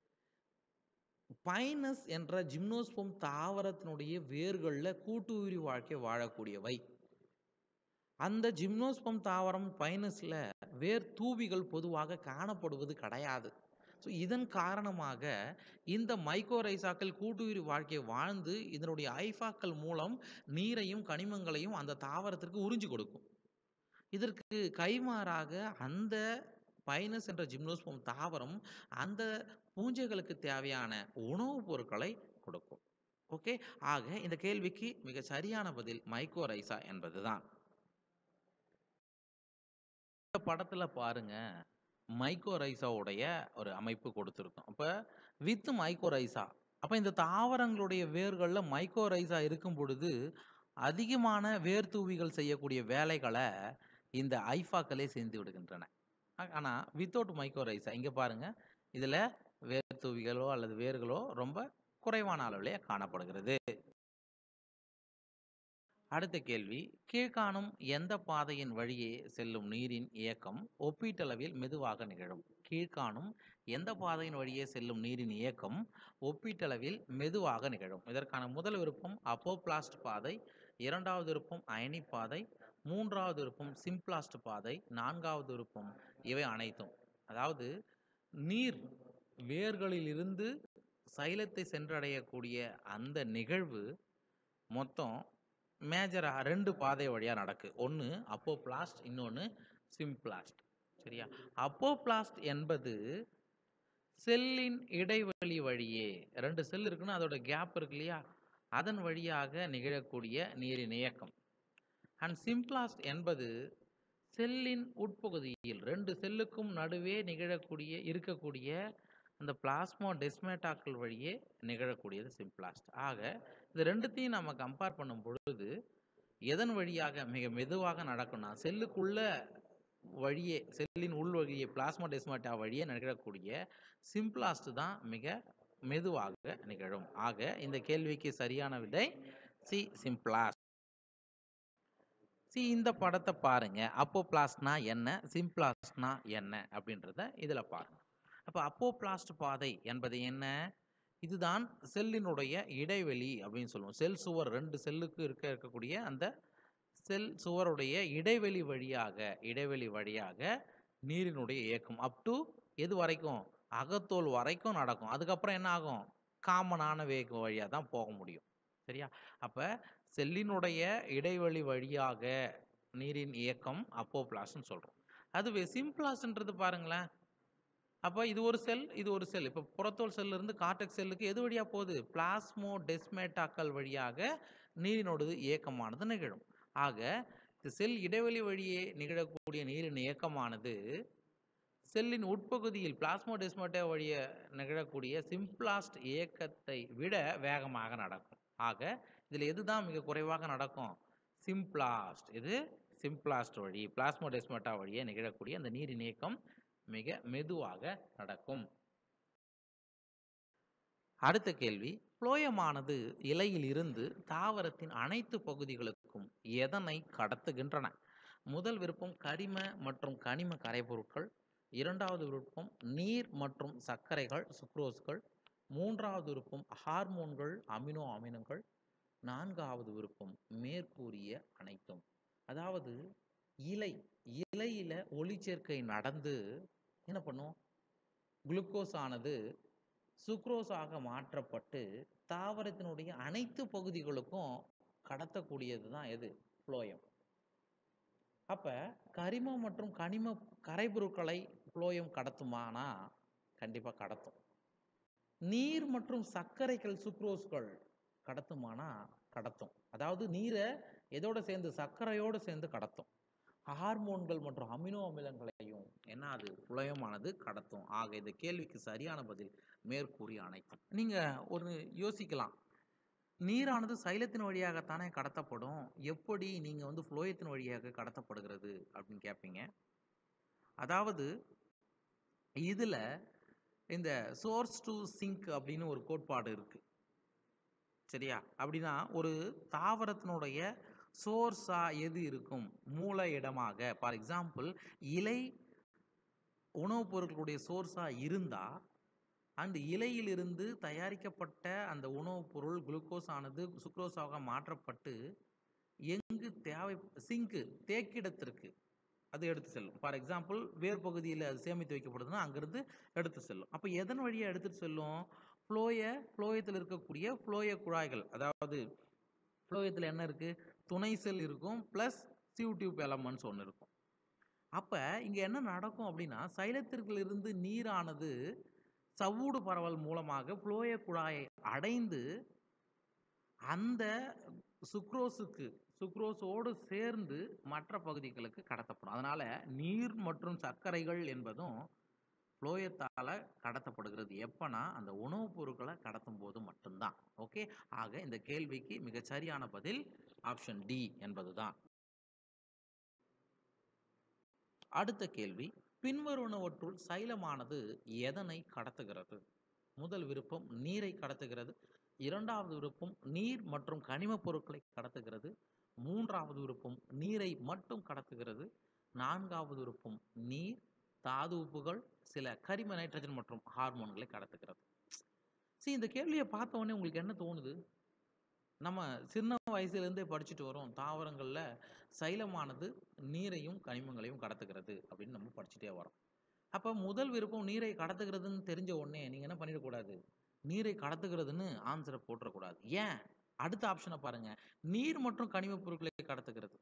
Speaker 1: பைனஸ் என்ற ஜிம்னோஸ்போம் தாவரத்தினுடைய வேர்கள்ல கூட்டுயிரி வாழ்க்கை வாழக்கூடியவை. அந்த ஜிம்னோஸ்பம் தாவரம் பைனஸ்ல வேர் தூவிகள் பொதுவாக காணப்படுவது கிடையாது. ஸோ இதன் காரணமாக இந்த மைக்கோரைசாக்கள் கூட்டுயிரி வாழ்க்கை வாழ்ந்து இதனுடைய ஐஃபாக்கள் மூலம் நீரையும் கனிமங்களையும் அந்த தாவரத்திற்கு உறிஞ்சி கொடுக்கும். இதற்கு கைமாறாக அந்த பைனஸ் என்ற ஜிம்னோஸ்பம் தாவரம் அந்த பூஞ்சைகளுக்கு தேவையான உணவுப் பொருட்களை கொடுக்கும். ஓகே, ஆக இந்த கேள்விக்கு மிக சரியான பதில் மைக்கோரைசா என்பதுதான். இந்த படத்துல பாருங்க, மைக்கோரைசாவுடைய ஒரு அமைப்பு கொடுத்துருக்கோம். அப்ப வித் மைக்கோரைசா, அப்ப இந்த தாவரங்களுடைய வேர்கள்ல மைக்கோரைசா இருக்கும் பொழுது அதிகமான வேர் தூவிகள் செய்யக்கூடிய வேலைகளை இந்த ஐஃபாக்களே செஞ்சு விடுகின்றன. ஆனா வித்தவுட் மைக்கோரைசா இங்க பாருங்க, இதுல வேர் தூவிகளோ அல்லது வேர்களோ ரொம்ப குறைவான அளவிலே காணப்படுகிறது. அடுத்த கேள்வி, கீழ்காணும் எந்த பாதையின் வழியே செல்லும் நீரின் இயக்கம் ஒப்பீட்டளவில் மெதுவாக நிகழும்? கீழ்காணும் எந்த பாதையின் வழியே செல்லும் நீரின் இயக்கம் ஒப்பீட்டளவில் மெதுவாக நிகழும்? இதற்கான முதல் விருப்பம் அப்போபிளாஸ்ட் பாதை, இரண்டாவது விருப்பம் அயனி பாதை, மூன்றாவது விருப்பம் சிம்பிளாஸ்ட் பாதை, நான்காவது விருப்பம் இவை அனைத்தும். அதாவது நீர் வேர்களில் இருந்து சைலத்தை சென்றடையக்கூடிய அந்த நிகழ்வு மொத்தம் மேஜரா ரெண்டு பாதை வழியா நடக்கு. ஒன்று அப்போபிளாஸ்ட், இன்னொன்று சிம்பிளாஸ்ட். சரியா? அப்போபிளாஸ்ட் என்பது செல்லின் இடைவெளி வழியே, ரெண்டு செல் இருக்குன்னா அதோட கேப் இருக்கு இல்லையா, அதன் வழியாக நிகழக்கூடிய நீரின் இயக்கம். அண்ட் சிம்பிளாஸ்ட் என்பது செல்லின் உட்பகுதியில் ரெண்டு செல்லுக்கும் நடுவே நிகழக்கூடிய இருக்கக்கூடிய அந்த பிளாஸ்மோ டெஸ்மேட்டாக்கள் வழியே நிகழக்கூடியது சிம்பிளாஸ்ட். ஆக இது ரெண்டுத்தையும் நம்ம கம்பேர் பண்ணும் பொழுது எதன் வழியாக மிக மெதுவாக நடக்கும்னா செல்லுக்குள்ள வழியே, செல்லின் உள் வழியே பிளாஸ்மோ டெஸ்மேட்டா வழியே நிகழக்கூடிய சிம்பிளாஸ்ட் தான் மிக மெதுவாக நிகழும். ஆக இந்த கேள்விக்கு சரியான விடை சி, சிம்பிளாஸ்ட். சி, இந்த படத்தை பாருங்க, அப்போபிளாஸ்ட்னா என்ன, சிம்பிளாஸ்ட்னா என்ன அப்படின்றத இதுல பாருங்க. அப்ப அப்போபிளாஸ்ட் பாதை என்பது என்ன? இதுதான் செல்லினுடைய இடைவெளி அப்படின்னு சொல்லுவோம். செல் சுவர், ரெண்டு செல்லுக்கு இருக்க இருக்கக்கூடிய அந்த செல் சுவருடைய இடைவெளி வழியாக இடைவெளி வழியாக நீரினுடைய இயக்கம் அப் டு எது வரைக்கும், அகத்தோல் வரைக்கும் நடக்கும். அதுக்கப்புறம் என்ன ஆகும், காமனான வேக வழியாக தான் போக முடியும். சரியா? அப்ப செல்லினுடைய இடைவெளி வழியாக நீரின் இயக்கம் அப்போபிளாஸ்ட்னு சொல்றோம். அதுவே சிம்பிளாஸ்ட்ன்றது பாருங்களேன், அப்போ இது ஒரு செல், இது ஒரு செல். இப்போ புறத்தோல் செல்ல இருந்து கார்டெக்ஸ் செல்லுக்கு எது வழியா போகுது, பிளாஸ்மோ டெஸ்மேட்டாக்கள் வழியாக நீரினோடது இயக்கமானது நிகழும். ஆக இந்த செல் இடைவெளி வழியே நிகழக்கூடிய நீரின் இயக்கமானது செல்லின் உட்பகுதியில் பிளாஸ்மோ டெஸ்மேட்டா வழியே நிகழக்கூடிய சிம்பிளாஸ்ட் இயக்கத்தை விட வேகமாக நடக்கும். ஆக இதில் எதுதான் மிக குறைவாக நடக்கும், சிம்பிளாஸ்ட். இது சிம்பிளாஸ்ட் வழி பிளாஸ்மோ டெஸ்மேட்டா வழியே நிகழக்கூடிய அந்த நீரின் இயக்கம் மிக மெதுவாக நடக்கும். அடுத்த கேள்வி, புளோயமானது இலையில் இருந்து தாவரத்தின் அனைத்து பகுதிகளுக்கும் இருக்கும் எதனை கடத்துகின்றன? முதல் விருப்பம் கரிம மற்றும் கனிம கரைபொருட்கள், இரண்டாவது விருப்பம் நீர் மற்றும் சர்க்கரைகள் சுக்ரோஸ்கள், மூன்றாவது விருப்பம் ஹார்மோன்கள் அமினோ அமிலங்கள், நான்காவது விருப்பம் மேற்கூறிய அனைத்தும். அதாவது இலை இலையில ஒளிச்சேர்க்கை நடந்து என்ன பண்ணும், குளுக்கோஸ் ஆனது சுக்ரோஸாக மாற்றப்பட்டு தாவரத்தினுடைய அனைத்து பகுதிகளுக்கும் கடத்தக்கூடியது தான் எது, புளோயம். அப்ப கரிமம் மற்றும் கனிம கரைபொருட்களை புளோயம் கடத்துமானா கண்டிப்பா கடத்தும். நீர் மற்றும் சர்க்கரைகள் சுக்ரோஸ்கள் கடத்துமானா கடத்தும். அதாவது நீரை எதோட சேர்ந்து, சர்க்கரையோடு சேர்ந்து கடத்தும். ஹார்மோன்கள் மற்றும் அமினோ அமிலங்களையும் என்ன அது புளோயமானது கடத்தும். ஆக இந்த கேள்விக்கு சரியான பதில் மேற்கூறிய அனைத்தும். நீங்க ஒரு யோசிக்கலாம், நீரானது சைலத்தின் வழியாகத்தானே கடத்தப்படும், எப்படி நீங்க வந்து புளோயத்தின் வழியாக கடத்தப்படுகிறது அப்படின்னு கேட்பீங்க. அதாவது இதுல இந்த சோர்ஸ் டு சிங்க் அப்படின்னு ஒரு கோட்பாடு இருக்கு, சரியா? அப்படின்னா ஒரு தாவரத்தினுடைய சோர்ஸா எது இருக்கும், மூல இடமாக. ஃபார் எக்ஸாம்பிள் இலை உணவுப் பொருட்களுடைய சோர்ஸா இருந்தா அந்த இலையிலிருந்து தயாரிக்கப்பட்ட அந்த உணவுப் பொருள் குளுக்கோஸ் ஆனது சுக்ரோஸாக மாற்றப்பட்டு எங்கு தேவை, சிங்கு தேக்கிடத்திற்கு அது எடுத்து செல்லும். ஃபார் எக்ஸாம்பிள் வேர் பகுதியில் அது சேமித்து வைக்கப்படுதுன்னா அங்கிருந்து எடுத்து செல்லும். அப்போ எதன் வழியாக எடுத்துட்டு செல்லும், புளோய புளோயத்தில் இருக்கக்கூடிய புளோய குழாய்கள். அதாவது புளோயத்தில் என்ன இருக்கு, துணை செல் இருக்கும் பிளஸ் சிவ் டியூப் எலமெண்ட்ஸ் ஒன்று இருக்கும். அப்ப இங்க என்ன நடக்கும் அப்படின்னா, சைலத்திற்கிலிருந்து நீரானது சவ்வூடு பரவல் மூலமாக புளோய குழாயை அடைந்து அந்த சுக்ரோஸுக்கு சுக்ரோஸோடு சேர்ந்து மற்ற பகுதிகளுக்கு கடத்தப்படும். அதனால நீர் மற்றும் சர்க்கரைகள் என்பதும் புளோயத்தால கடத்தப்படுகிறது. எப்பனா அந்த உணவுப் பொருட்களை கடத்தும் போது மட்டும்தான். ஓகே, ஆக இந்த கேள்விக்கு மிகச் சரியான பதில் ஆப்ஷன் டி என்பதுதான். அடுத்த கேள்வி, பின்வருவனவற்றுள் சைலமானது எதனை கடத்துகிறது? முதல் விருப்பம் நீரை கடத்துகிறது, இரண்டாவது விருப்பம் நீர் மற்றும் கனிம பொருட்களை கடத்துகிறது, மூன்றாவது விருப்பம் நீரை மட்டும் கடத்துகிறது, நான்காவது விருப்பம் நீர், தாது உப்புகள், சில கரிம நைட்ரஜன் மற்றும் ஹார்மோன்களை கடத்துகிறது. சரி, இந்த கேள்வியை பார்த்த உடனே உங்களுக்கு என்ன தோணுது? நம்ம சின்ன வயசுலேருந்தே படிச்சுட்டு வரோம், தாவரங்களில் சைலமானது நீரையும் கனிமங்களையும் கடத்துகிறது அப்படின்னு நம்ம படிச்சுட்டே வரோம். அப்போ முதல் விருப்பம் நீரை கடத்துகிறதுன்னு தெரிஞ்ச உடனே நீங்கள் என்ன பண்ணிடக்கூடாது, நீரை கடத்துகிறதுன்னு ஆன்சரை போட்டுறக்கூடாது. ஏன்? அடுத்த ஆப்ஷனை பாருங்க, நீர் மற்றும் கனிம பொருட்களை கடத்துகிறது.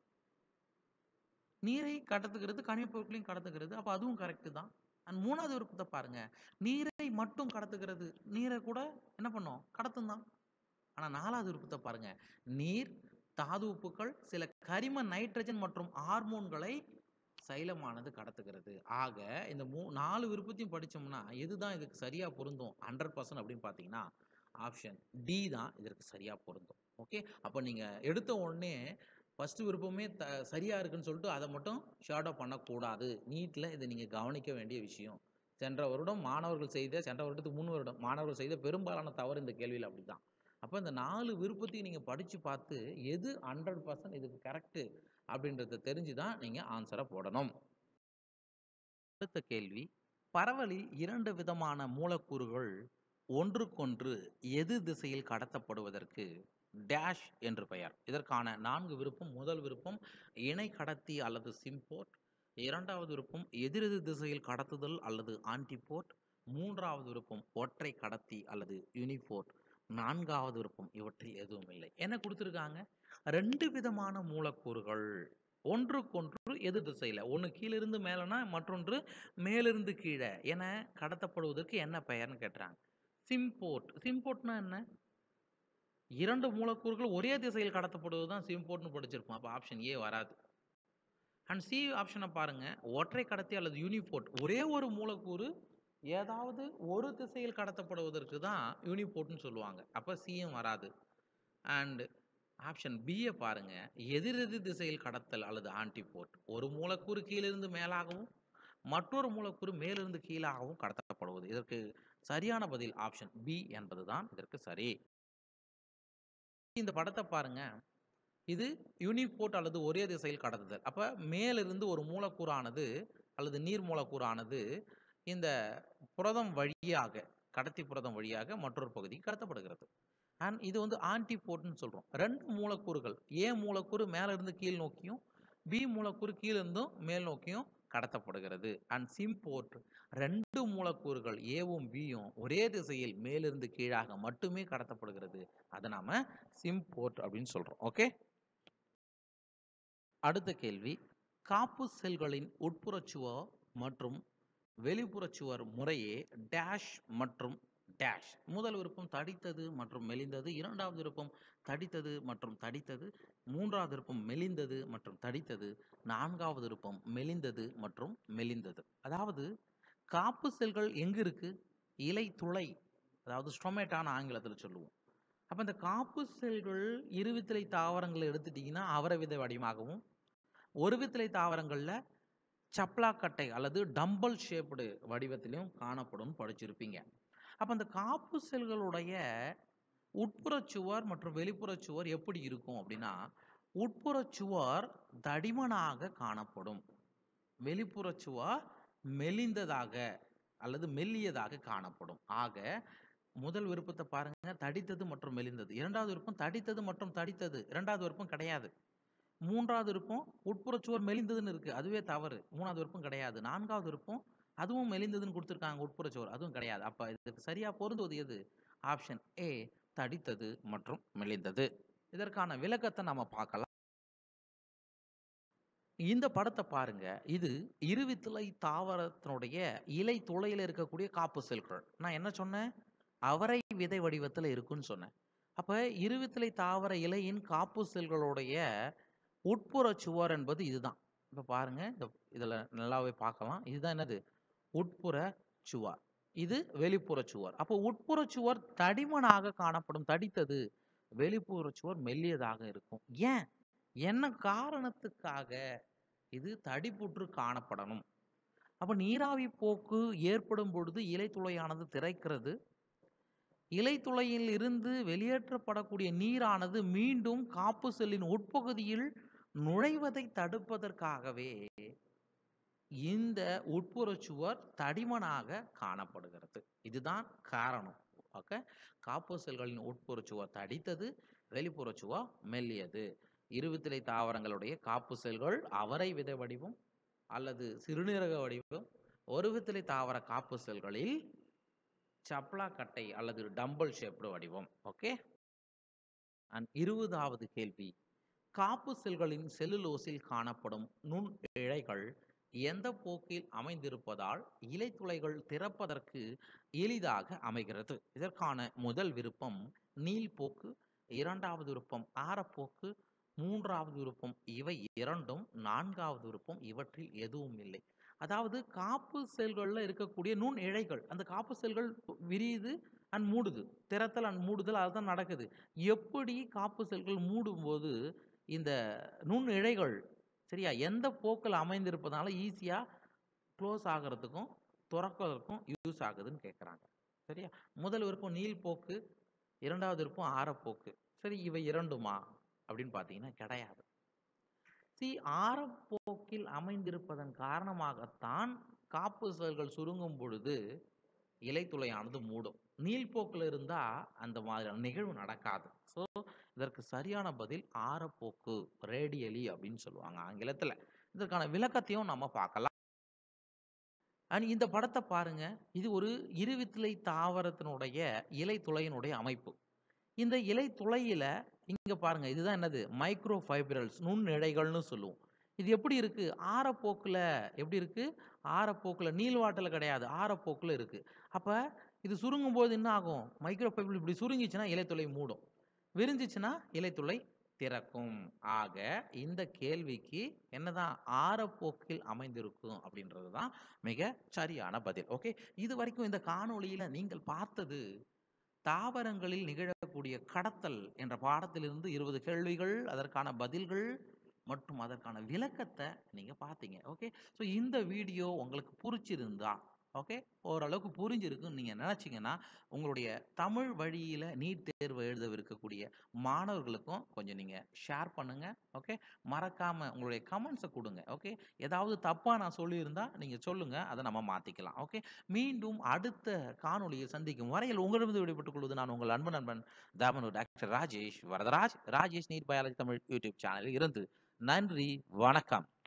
Speaker 1: நீரை கடத்துகிறது, கனிம பொருட்களையும் கடத்துகிறது, அப்போ அதுவும் கரெக்டு தான். அண்ட் மூணாவது விருப்பத்தை பாருங்க, நீரை மட்டும் கடத்துகிறது, நீரை கூட என்ன பண்ணும், கடத்தும் தான். ஆனால் நாலாவது விருப்பத்தை பாருங்க, நீர், தாது உப்புக்கள், சில கரிம நைட்ரஜன் மற்றும் ஹார்மோன்களை சைலமானது கடத்துகிறது. ஆக இந்த மூ நாலு விருப்பத்தையும் படித்தோம்னா எதுதான் இதுக்கு சரியா பொருந்தும் ஹண்ட்ரட் பர்சன்ட் அப்படின்னு பார்த்தீங்கன்னா ஆப்ஷன் டி தான் இதற்கு சரியா பொருந்தும். ஓகே, அப்போ நீங்க எடுத்த உடனே ஃபர்ஸ்ட் விருப்பமே த சரியா இருக்குன்னு சொல்லிட்டு அதை மட்டும் ஷார்ட் அப் பண்ணக்கூடாது. நீட்ல இதை நீங்க கவனிக்க வேண்டிய விஷயம். சென்ற வருடம் மாணவர்கள் செய்த சென்ற வருடத்துக்கு முன் வருடம் மாணவர்கள் செய்த பெரும்பாலான தவறு இந்த கேள்வியில் அப்படிதான். அப்போ இந்த நாலு விருப்பத்தையும் நீங்கள் படித்து பார்த்து எது ஹண்ட்ரட் பர்சன்ட் இதுக்கு கரெக்டு அப்படின்றத தெரிஞ்சு தான் நீங்கள் ஆன்சரை போடணும். அடுத்த கேள்வி, பரவலில் இரண்டு விதமான மூலக்கூறுகள் ஒன்றுக்கொன்று எதிர் திசையில் கடத்தப்படுவதற்கு டேஷ் என்று பெயர். இதற்கான நான்கு விருப்பம். முதல் விருப்பம் இணை கடத்தி அல்லது சிம்போர்ட், இரண்டாவது விருப்பம் எதிரெதிர் திசையில் கடத்துதல் அல்லது ஆன்டிபோர்ட், மூன்றாவது விருப்பம் ஒற்றை கடத்தி அல்லது யூனிபோர்ட், நான்காவது விருப்பம் இவற்றில் எதுவும் இல்லை. என்ன கொடுத்துருக்காங்க, ரெண்டு விதமான மூலக்கூறுகள் ஒன்றுக்கொன்று எதிர் திசையில், ஒன்று கீழிருந்து மேலனா மற்றொன்று மேலிருந்து கீழே என கடத்தப்படுவதற்கு என்ன பெயர்னு கேட்டுறாங்க. சிம்போர்ட். சிம்போர்ட்னா என்ன, இரண்டு மூலக்கூறுகள் ஒரே திசையில் கடத்தப்படுவது தான் சிம்போர்ட்னு படிச்சிருப்போம். அப்போ ஆப்ஷன் ஏ வராது. அண்ட் சி ஆப்ஷனை பாருங்க, ஒற்றை கடத்தி அல்லது யூனிபோர்ட், ஒரே ஒரு மூலக்கூறு ஏதாவது ஒரு திசையில் கடத்தப்படுவதற்கு தான் யூனிபோர்ட்னு சொல்லுவாங்க. அப்போ சியும் வராது. அண்ட் ஆப்ஷன் பியை பாருங்க, எதிரெதிர் திசையில் கடத்தல் அல்லது ஆன்டிபோர்ட், ஒரு மூலக்கூறு கீழிருந்து மேலாகவும் மற்றொரு மூலக்கூறு மேலிருந்து கீழாகவும் கடத்தப்படுவது. இதற்கு சரியான பதில் ஆப்ஷன் பி என்பதுதான் இதற்கு சரி. இந்த படத்தை பாருங்க, இது யூனிபோர்ட் அல்லது ஒரே திசையில் கடத்துதல். அப்ப மேலிருந்து ஒரு மூலக்கூறானது அல்லது நீர் மூலக்கூறானது இந்த புரதம் வழியாக கடத்தி புரதம் வழியாக மற்றொரு பகுதிக்கு கடத்தப்படுகிறது. அண்ட் இது வந்து ஆன்டிபோர்ட்னு சொல்றோம். ரெண்டு மூலக்கூறுகள் ஏ மூலக்கூறு மேல இருந்து கீழ் நோக்கியும் பி மூலக்கூறு கீழ இருந்தும் மேல் நோக்கியும் கடத்தப்படுகிறது. அண்ட் சிம்போர்ட் ரெண்டு மூலக்கூறுகள் ஏவும் பியும் ஒரே திசையில் மேலிருந்து கீழாக மட்டுமே கடத்தப்படுகிறது. அதை நாம சிம்போர்ட் அப்படின்னு சொல்றோம். ஓகே. அடுத்த கேள்வி, காப்பு செல்களின் உட்புறச்சுவர் மற்றும் வெளிப்புறச்சுவர் முறையே டேஷ் மற்றும் டேஷ். முதல் விருப்பம் தடித்தது மற்றும் மெலிந்தது, இரண்டாவது விருப்பம் தடித்தது மற்றும் தடித்தது, மூன்றாவது விருப்பம் மெலிந்தது மற்றும் தடித்தது, நான்காவது விருப்பம் மெலிந்தது மற்றும் மெலிந்தது. அதாவது காப்பு செல்கள் எங்க இருக்கு? இலை துளை, அதாவது ஸ்டொமேட்டான ஆங்கிலத்தில் சொல்லுவோம். அப்ப இந்த காப்பு செல்கள் இருவித்திலை தாவரங்களை எடுத்துட்டீங்கன்னா அவரை விதை வடிவமாகவும், ஒருவித்திலை தாவரங்கள்ல சப்ளாக்கட்டை அல்லது டம்பல் ஷேப்டு வடிவத்திலும் காணப்படும் படிச்சிருப்பீங்க. அப்ப அந்த காப்பு செல்களுடைய உட்புறச்சுவர் மற்றும் வெளிப்புறச்சுவர் எப்படி இருக்கும் அப்படின்னா, உட்புறச்சுவர் தடிமனாக காணப்படும், வெளிப்புறச்சுவர் மெலிந்ததாக அல்லது மெல்லியதாக காணப்படும். ஆக முதல் விருப்பத்தை பாருங்க, தடித்தது மற்றும் மெலிந்தது. இரண்டாவது விருப்பம் தடித்தது மற்றும் தடித்தது, இரண்டாவது விருப்பம் கிடையாது. மூன்றாவது விருப்பம் உட்புறச்சுவர் மெலிந்ததுன்னு இருக்கு, அதுவே தவறு, மூணாவது விருப்பம் கிடையாது. நான்காவது விருப்பம் அதுவும் மெலிந்ததுன்னு கொடுத்துருக்காங்க, உட்புறச்சுவர், அதுவும் கிடையாது. அப்ப இதுக்கு சரியா பொருந்துவது எது? ஆப்ஷன் ஏ, தடித்தது மற்றும் மெலிந்தது. இதற்கான விளக்கத்தை நம்ம பார்க்கலாம். இந்த படத்தை பாருங்க, இது இருவித்திலை தாவரத்தினுடைய இலை துளையில இருக்கக்கூடிய காப்பு செல்கள். நான் என்ன சொன்னேன்? அவரை விதை வடிவத்தில் இருக்குன்னு சொன்னேன். அப்ப இருவித்திலை தாவர இலையின் காப்பு செல்களுடைய உட்புற சுவர் என்பது இதுதான். இப்ப பாருங்க, இந்த இதுல நல்லாவே பார்க்கலாம். இதுதான் என்னது? உட்புற சுவர். இது வெளிப்புற சுவர். அப்போ உட்புற சுவர் தடிமனாக காணப்படும், தடித்தது. வெளிப்புற சுவர் மெல்லியதாக இருக்கும். ஏன்? என்ன காரணத்துக்காக இது தடிப்புற்று காணப்படணும்? அப்ப நீராவி போக்கு ஏற்படும் பொழுது இலை துளையானது திரைக்கிறது. இலை துளையில் இருந்து வெளியேற்றப்படக்கூடிய நீரானது மீண்டும் காப்பு செல்லின் உட்பகுதியில் நுழைவதை தடுப்பதற்காகவே இந்த உட்புற சுவர் தடிமனாக காணப்படுகிறது. இதுதான் காரணம். ஓகே. காப்பு செல்களின் உட்புற சுவர் தடித்தது, வெளிப்புற சுவர் மெல்லியது. இருவித்திலை தாவரங்களுடைய காப்பு செல்கள் அவரை விதை வடிவம் அல்லது சிறுநீரக வடிவம். ஒருவித்திலை தாவர காப்பு செல்களில் சப்ளா கட்டை அல்லது டம்பல் ஷேப்டு வடிவம். ஓகே. அண்ட் இருபதாவது கேள்வி, காப்பு செல்களின் செல்லுலோஸில் காணப்படும் நுண் இழைகள் எந்த போக்கில் அமைந்திருப்பதால் இலை துளைகள் திறப்பதற்கு எளிதாக அமைகிறது? இதற்கான முதல் விருப்பம் நீள்போக்கு, இரண்டாவது விருப்பம் ஆரப்போக்கு, மூன்றாவது விருப்பம் இவை இரண்டும், நான்காவது விருப்பம் இவற்றில் எதுவும் இல்லை. அதாவது காப்பு செல்கள்ல இருக்கக்கூடிய நுண் இழைகள், அந்த காப்பு செல்கள் விரியுது அண்ட் மூடுது, திறத்தல் அண்ட் மூடுதல் அதுதான் நடக்குது. எப்படி காப்பு செல்கள் மூடும்போது இந்த நுண் இழைகள் சரியா எந்த போக்கில் அமைந்திருப்பதால ஈஸியா க்ளோஸ் ஆகிறதுக்கும் துறக்கிறதுக்கும் யூஸ் ஆகுதுன்னு கேட்குறாங்க. சரியா? முதல் விருப்பம் நீள்போக்கு, இரண்டாவது விருப்பம் ஆரப்போக்கு. சரி, இவை இரண்டுமா அப்படின்னு பார்த்தீங்கன்னா கிடையாது. சி, ஆரப்போக்கில் அமைந்திருப்பதன் காரணமாகத்தான் காப்பு செல்கள் சுருங்கும் பொழுது இலைத்துளையானது மூடும். நீள்போக்கில் இருந்தா அந்த மாதிரியான நிகழ்வு நடக்காது. ஸோ இதற்கு சரியான பதில் ஆரப்போக்கு, ரேடியலி அப்படின்னு சொல்லுவாங்க ஆங்கிலத்தில். இதற்கான விளக்கத்தையும் நம்ம பார்க்கலாம். அண்ட் இந்த படத்தை பாருங்க, இது ஒரு இருவித்திலை தாவரத்தினுடைய இலை துளையினுடைய அமைப்பு. இந்த இலை துளையில இங்க பாருங்க, இதுதான் என்னது? மைக்ரோ ஃபைப்ரல்ஸ், நுண் இழைகள்னு சொல்லுவோம். இது எப்படி இருக்கு? ஆரப்போக்குல எப்படி இருக்கு? ஆரப்போக்குல, நீள்வாட்டுல கிடையாது, ஆரப்போக்குல இருக்கு. அப்ப இது சுருங்கும் போது என்ன ஆகும்? மைக்ரோ ஃபைப்ரல் இப்படி சுருங்கிச்சுன்னா இலைத்துளை மூடும், விரிஞ்சிச்சுன்னா இலைத்துளை திறக்கும். ஆக இந்த கேள்விக்கு என்னதான் ஆரப்போக்கில் அமைந்திருக்கும் அப்படின்றது தான் மிக சரியான பதில். ஓகே. இது வரைக்கும் இந்த காணொளியில நீங்கள் பார்த்தது தாவரங்களில் நிகழக்கூடிய கடத்தல் என்ற பாடத்திலிருந்து இருபது கேள்விகள், அதற்கான பதில்கள் மற்றும் அதற்கான விளக்கத்தை நீங்க பார்த்தீங்க. ஓகே. ஸோ இந்த வீடியோ உங்களுக்கு பிடிச்சிருந்தா ஓகே. ஓரளவுக்கு புரிஞ்சிருக்குன்னு நீங்க நெனச்சீங்கன்னா, உங்களுடைய தமிழ் வழியில நீட் தேர்வு எழுதவிருக்கக்கூடிய மாணவர்களுக்கும் கொஞ்சம் நீங்க ஷேர் பண்ணுங்க. ஓகே. மறக்காம உங்களுடைய கமெண்ட்ஸ குடுங்க. ஓகே. ஏதாவது தப்பா நான் சொல்லியிருந்தா நீங்க சொல்லுங்க. அத நம்ம மாத்திக்கலாம். ஓகே. மீண்டும் அடுத்த காணொளியில் சந்திக்கும் வரையில் உங்களிடமிருந்து விடைபெற்றுக் கொள்வது நான் உங்கள் அன்பு நண்பன் Thamanur doctor Rajesh Varadaraj. Rajesh NEET biology Tamil YouTube சேனலில் இருந்து. நன்றி, வணக்கம்.